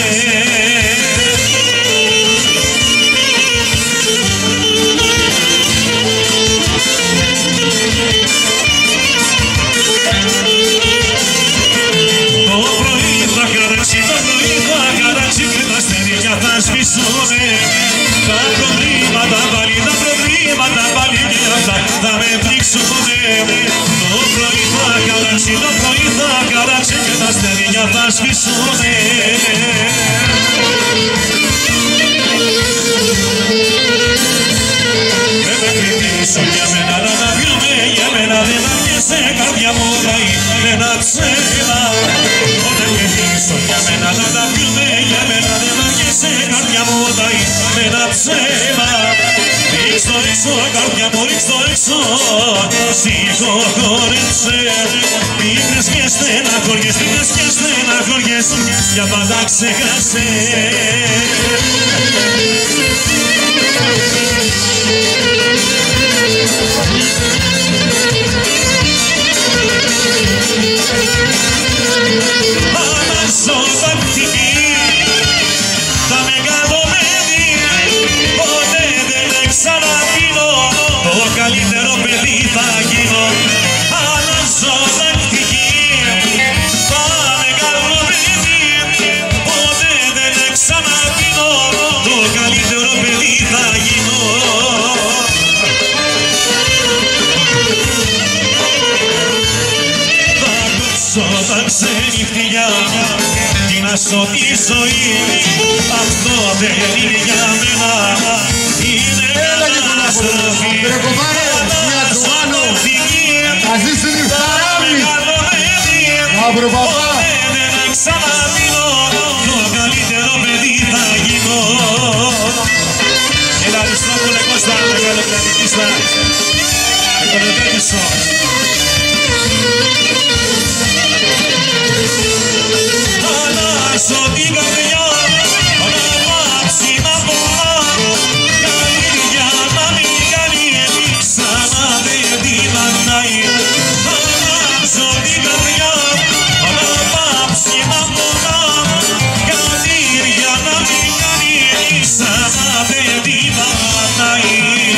Το πρωί θα καράξει, το πρωί θα καράξει και τα αστέρια θα σβησούνε. Τα προβλήματα πάλι, τα προβλήματα πάλι και αυτά θα με πνίξουνε. Το πρωί θα καράξει, το πρωί θα καράξει και τα αστέρια θα σβησούνε. Δεν με κρυβήσω για μένα να τα πιούμε, για μένα δεν αρκέσαι καρδιά μου να είναι ένα ψέμα. Όταν κρυβήσω για μένα να τα πιούμε, για μένα δεν αρκέσαι. σένα. Ρίξ' το έξω, καρδιά μου, ρίξ' το έξω. Συγχωρέψε. Πίκρες και στεναχωριές, πίκρες και στεναχωριές, για πάντα ξέχασε. Αλλάζω τακτική, τα μεγάλο παιδί, ποτέ δεν ξαναπίνω, το καλύτερο παιδί θα γίνω. Αλλάζω τακτική, τα μεγάλο παιδί, ποτέ δεν ξαναπίνω, το καλύτερο παιδί θα γίνω. Τα ξενυχτιά, τι να σω τη ζωή, αυτό δεν είναι για μένα, είναι καταστροφή. Αλλάζω τακτική, τα μεγάλο παιδί, ποτέ δεν ξαναπίνω, το καλύτερο παιδί θα γίνω. Έλα Αριστόπουλε Κώστα, μεγάλο πλατικίστα, με τον Ευέλισσο. Αλλάζω την καρδιά, να πάψει να πονά, καλή να μην κάνει, ξανά δεν την αντάει. Αλλάζω την καρδιά, να πάψει να πονά, καλή να μην κάνει, ξανά δεν την αντάει.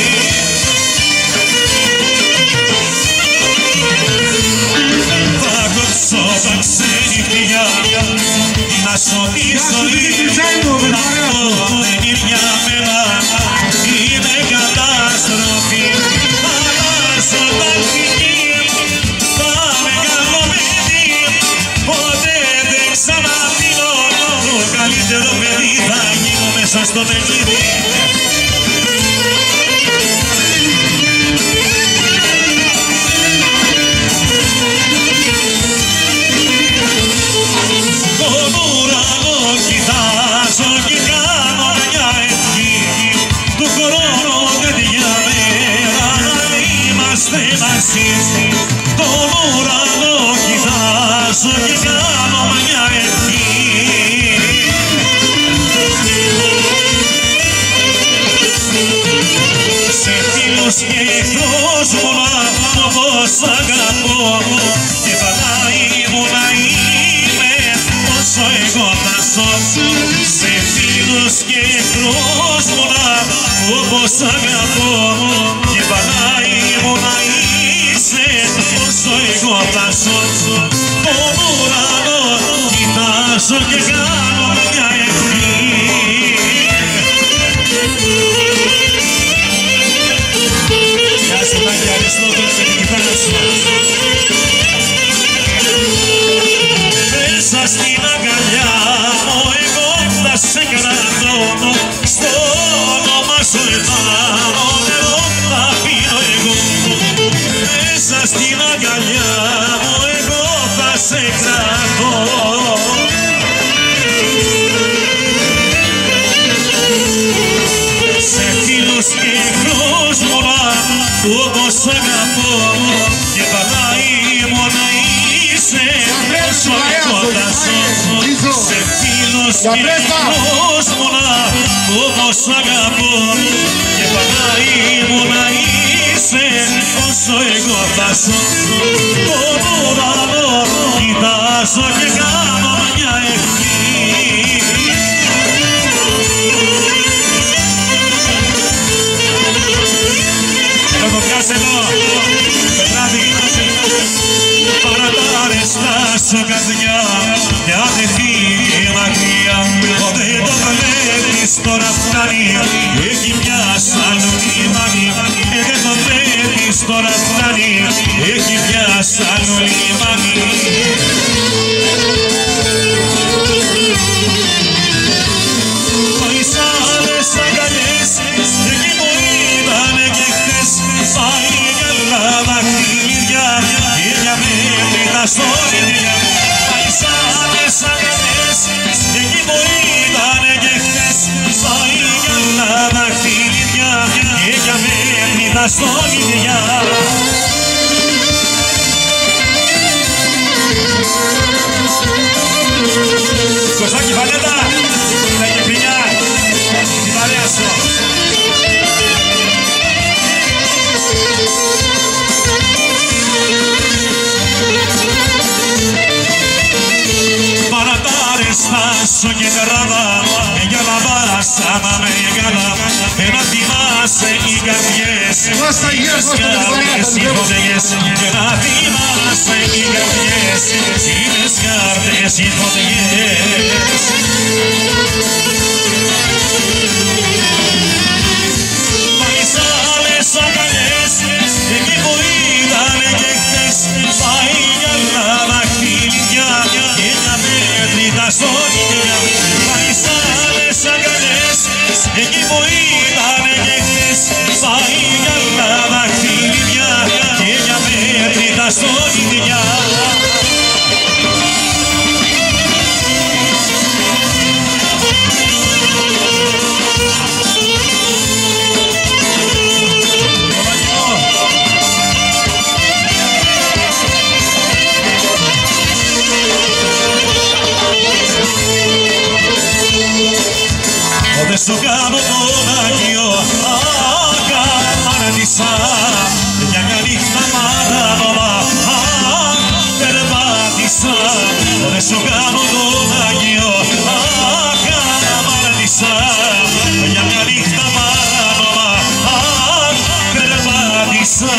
Θα κόψω τα ξενυχτιά, να σω τη ζωή, αυτό δεν είναι για μένα, είναι καταστροφή. Αλλάζω τακτική, τα μεγάλο παιδί, ποτέ δεν ξαναπίνω, το καλύτερο παιδί θα γίνω μέσα στο παιχνίδι. Τον ουρανό κοιτάζω και κάνω μια ευχή, του χρόνου τέτοια μέρα να είμαστε μαζί. Τον ουρανό κοιτάζω και κάνω μια ευχή. Σε φίλους και εχθρούς μου να πω πως αγαπώ, και πατάει μου να είμαι όσο εγώ θα ζω. Σε φίλους και εχθρούς μου να πω πως αγαπώ, και πατάει μου να είσαι όσο εγώ θα ζω. Τον ουρανό κοιτάζω και κάνω μια ευχή. Γεια σου Τάκη Αριστόπουλε με την κιθάρα σου. Μέσα στην αγκαλιά μου εγώ θα σε κρατώ, στο όνομα σου επάνω νερό θα πίνω εγώ. Μέσα στην αγκαλιά μου εγώ θα σε κρατώ. Σε φίλους και εχθρούς μου να πω πως αγαπώ, και πατάει μου να είσαι όσο εγώ θα ζω. Σε φίλους και εχθρούς μου να πω πως αγαπώ, και πατάει μου να είσαι όσο εγώ θα ζω. Τον ουρανό κοιτάζω και κάνω μια ευχή. Το πιάσε εδώ, Πετράδη, παρά τα αρεστά σου καρδιά, μια δεν φύγει μακριά, ποτέ το βλέπεις τώρα φτάνει, έχει πιάσει άλλο λιμάνι, δεν το βλέπεις τώρα φτάνει, έχει πιάσει άλλο λιμάνι. Τις άλλες αγκαλιές, εκεί που ήτανε και χτες, πάει καλά δαχτυλίδια, ίδια με πίτα στολίδια. Τις άλλες αγκαλιές, εκεί που ήτανε και χτες, πάει καλά δαχτυλίδια. Όσο και καράβα, για λαβάρα, σάμα με γάλα, να θυμάσαι οι καρδιές, οι σκάρτες, οι φωτιές, και να θυμάσαι οι καρδιές, οι σκάρτες, οι φωτιές. Μαγισάλες αγκαλιές, εκεί που είδανε και χτες, πάει για λάβα χτυλιά και μια μέτρητα σόνια. Μαγισάλες αγκαλιές, εκεί που είδανε και χτες, πάει για λάβα χτυλιά και μια μέτρητα σόνια. Στο κάνω τον Άγιο ακαμάρτησα για μια νύχτα παράνομα περπάτησα. Στο κάνω τον Άγιο ακαμάρτησα για μια νύχτα παράνομα περπάτησα.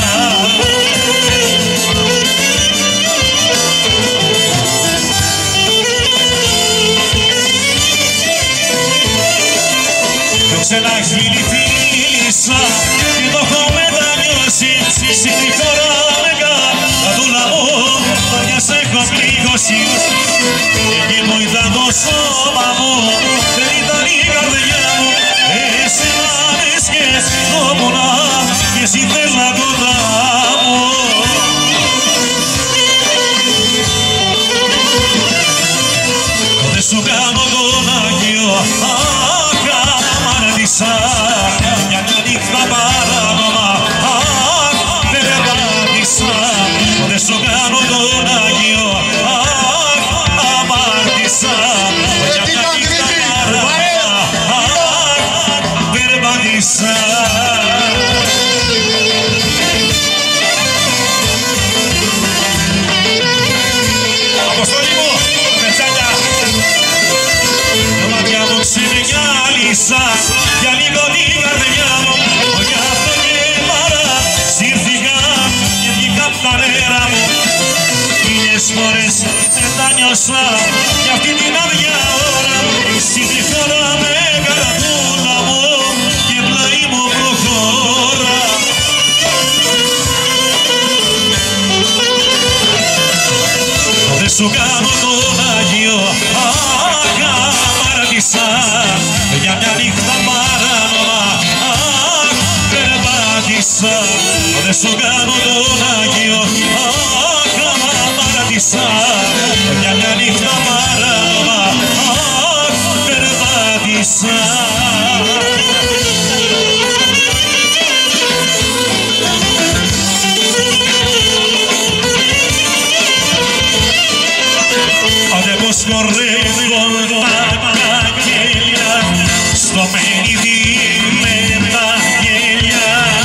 Ένα χείλη φίλησα και το έχω μετανιώσει, στην χώρα λέγα δούλα μου, για σε έχω πληγώσει. Εκεί μου ήταν το σώμα μου, δεν ήταν η καρδιά μου, εσένα με σκεφτόμουνα και εσύ θέλα κοντά μου. Δεν σου κάνω τον Άγιο για μια νύχτα παράνομα περπάτησα. Δεν σου κάνω τον Άγιο αμάρτησα για μια νύχτα παράνομα περπάτησα. Αποστόλη μου, πετσάκια, το μάτια μου ξεμιάλισα για λίγο την καρδιά μου, γι' αυτό και παρασύρθηκα και βγήκα απ' τα νερά μου. Χίλιες φορές μετάνιωσα για αυτή την άδεια ώρα, στην χώρα με καρδούλα μου και πλάι μου προχώρα. Δεν σου κάνω τον Άγιο ακαμάρτησα για μια νύχτα παράνομα περπάτησα. Δεν σου κάνω τον Άγιο ακαμάρτησα για μια νύχτα παράνομα περπάτησα. Πως κορεύουν τα γέλια στο μενιδί με τα γέλια.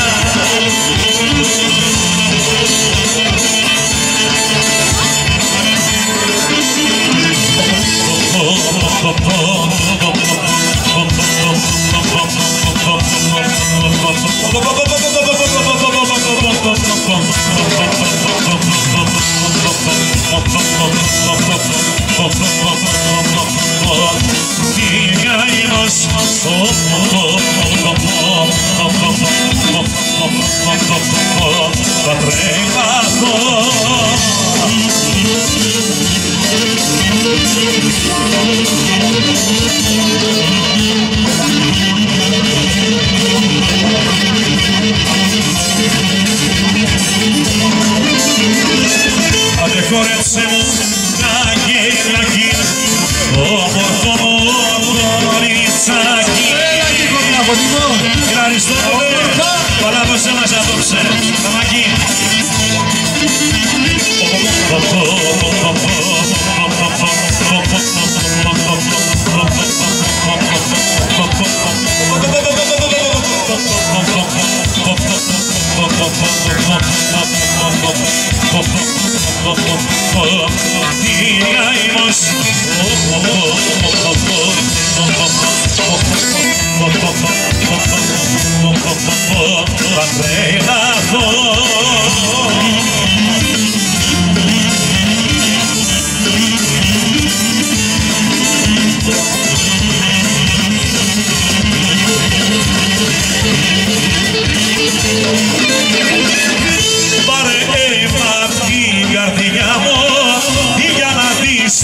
Χόρεψε μου τα γέλακι, όμορφο μου κοριτσάκι. Ευχαριστώ πολύ, παράδοσε μας απόψε, Καμακή.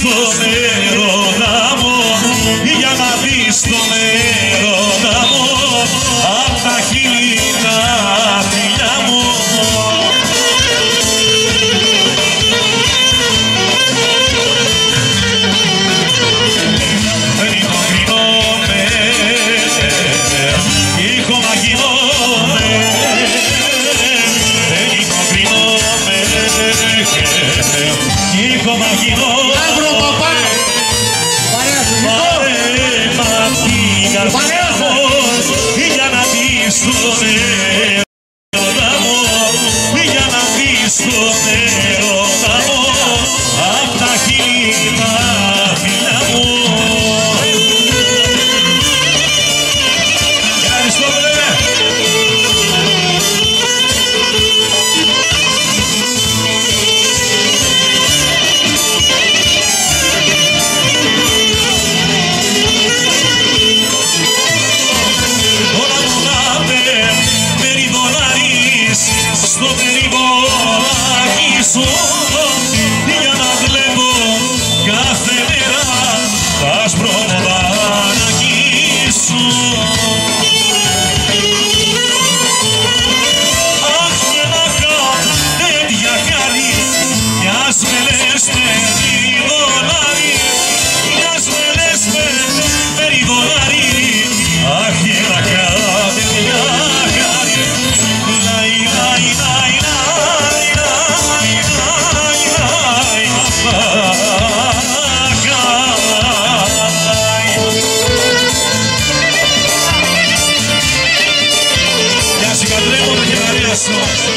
τον έρωτα μου, για να δεις τον έρωτα μου, απ' τα χείλη τα φιλιά μου. Για να δεις τον έρωτα μου, για να δεις τον έρωτα μου, απ' τα χείλη τα φιλιά μου. Ευχαριστώ πολύ. Στο περιβολάκι σου, για να βλέπω κάθε μέρα τα άσπρομοδάκι σου. Αχ, και να κάνω τέτοια χάρη, μιας με λες περιδολάρι, μιας με λες περιδολάρι. Αχ, και να κάνω τέτοια χάρη. Για συγκατρέμω το κεφαλία σου.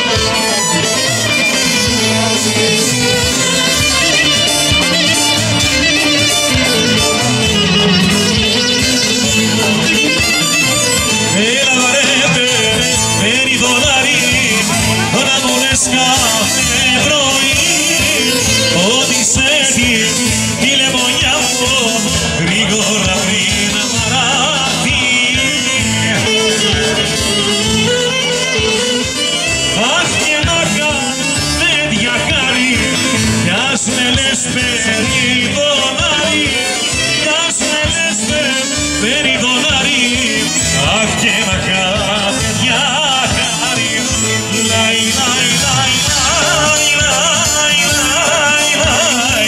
Έλα δωρε περιδολάρι, να μου λες κάθε πρωί ότι σε τη λεμονιά μου γρήγορα πριν μαράτη. Αχ, και να κάνω τέτοια χάρη, μιας με λες περιδολάρι, μιας με λες περιδολάρι. Αχ, και να κάνω τέτοια χάρη. Λαϊ, λαϊ, λαϊ, λαϊ, λαϊ, λαϊ, λαϊ,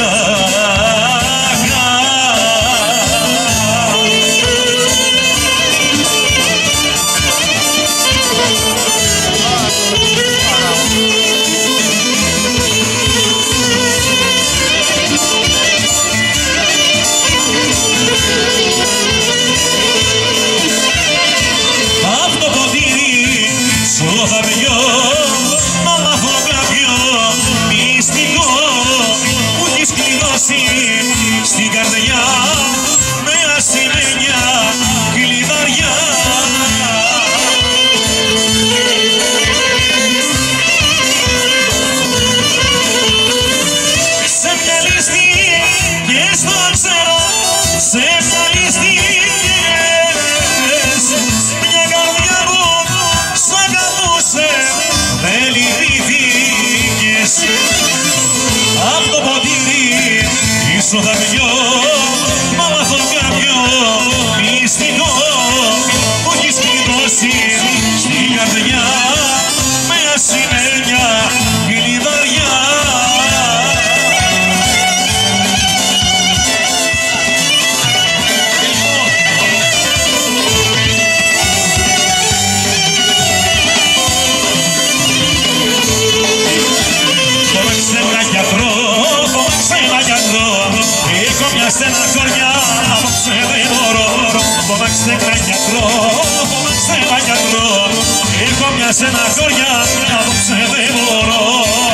απ' το ποτήρι σου θα πιω, να μάθω κάποιο μυστικό που έχεις κλειδώσει στην καρδιά με ασημένια κλειδαριά. Σε μια λίστη και στο ξέρω, σε μια λίστη μια καρδιά που σ' αγαπούσε, δεν λυπήθηκες. Απ' το ποτήρι ίσο θα πιω, μα μάθω κάποιο μυστικό που έχεις κλειδώσει στην καρδιά με ασημένια κλειδαριά. Έχω μια στεναχωριά, απόψε δεν μπορώ. Φωνάξτε ένα γιατρό, φωνάξτε ένα γιατρό. Έχω μια στεναχωριά, απόψε δεν μπορώ.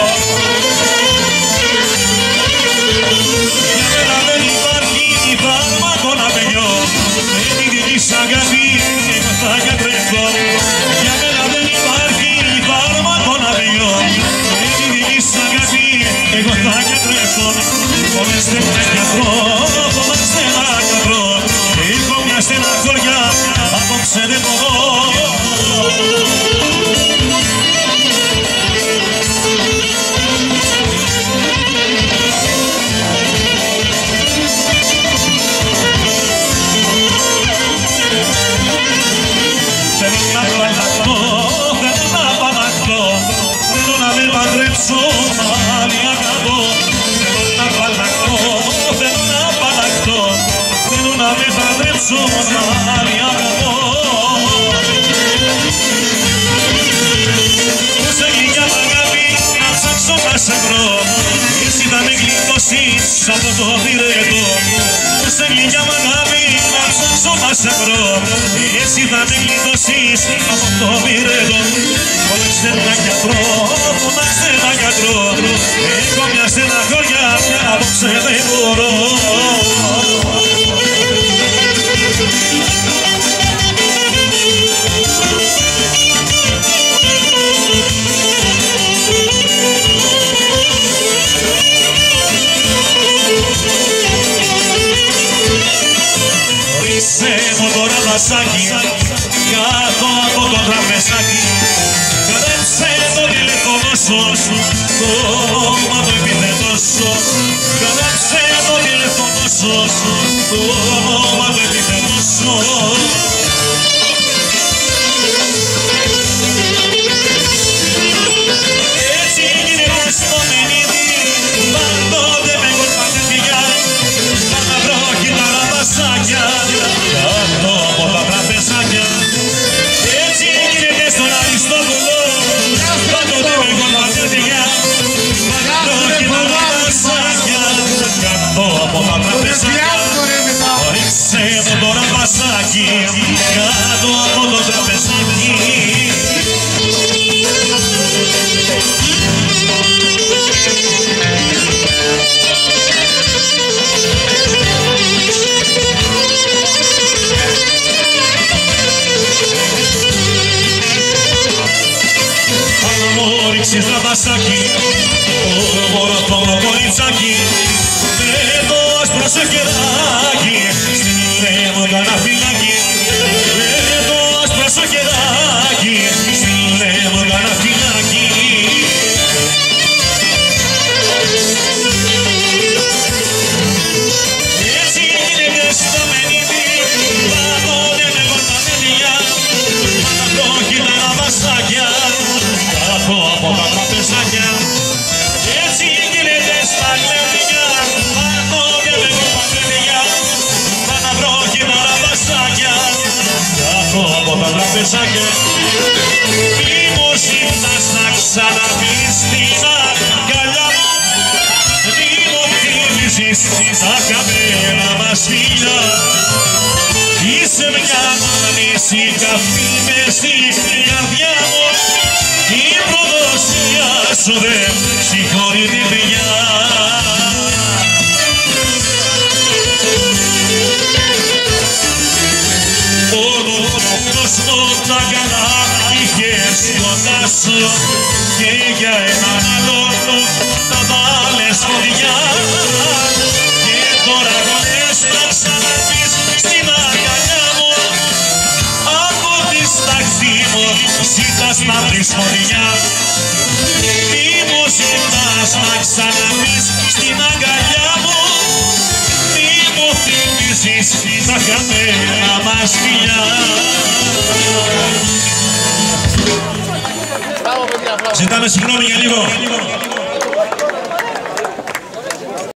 Για μένα δεν υπάρχει φάρμακο να παιγιώ, με τη δική σ' αγάπη εγώ θα γιατρευτώ. Για μένα δεν υπάρχει φάρμακο να παιγιώ, με τη δική σ' αγάπη εγώ θα γιατρευτώ. Φωνάξτε ένα γιατρό, φωνάξτε ένα γιατρό. Έχω μια στεναχωριά, απόψε δεν μπορώ. βγεις από το πυρετό, σε γλυκιά μ' αγάπη να ψάξω να σε βρω. Έτσι θα με γλιτώσεις από το πυρετό. Φωνάξτε έναν γιατρό, φωνάξτε έναν γιατρό. Έχω μια στεναχώρια, απόψε δεν μπορώ. Ρίξε μου τώρα βασάκι κάτω από το τραπεζάκι. Κρέψε το τηλέφωνο σου, το όνομα το επιθετό σου. Κρέψε το τηλέφωνο σου, το όνομα το επιθετό σου. Έτσι γίνεται στο μενίδι, πάντοτε με κολπανέτια. Πάντα πρόκειτα ραβασάκια κάτω από τα τραπεζάκια. Έτσι γίνεται στον Αριστόπουλο, πάντοτε με κολπανέτια. Πάντα πρόκειτα ραβασάκια κάτω από τα τραπεζάκια. Ρίξε μου το ραβασάκι κάτω από το τραπεζάκι. Ρίξεις ραβασάκι, το μωρό μου κοριτσάκι, με το άσπρο σου χεράκι, στείλε μου κανένα φυλάκι. Με το άσπρο σου χεράκι, στείλε μου κανένα φυλάκι. Έτσι γίνεται στο μενίδι, πάντοτε με κολπανέτια. Πάντα πρόκειτα ραβασάκια κάτω από τα τραπεζάκια. Έτσι γίνεται στα γλέντια, πάντοτε με κολπανέτια. Πάντα πρόκειτα ραβασάκια κάτω από τα τραπεζάκια. Μη μου ζητάς να ξαναπείς την αγκαλιά μου, μη μου θυμίζεις τα καμένα μας φιλιά. Είσαι μια μανίση καυτή μες στην καρδιά μου, η προδοσία σου δεν συγχωρεί την πηγιά. Όλο ο κόσμο τα καλά είχες κοντά σου και για έναν άλλον τα βάλες φωτιά. Και τώρα μπορείς να ξαναπείς στην αγκαλιά μου, από τη στάχτη μου ζητάς να βρεις φωτιά. Μη μου ζητάς να ξαναπείς στην αγκαλιά μου, μη μου θυμίζεις τα χαμένα μας φιλιά. Ζητάμε συγγνώμη για λίγο.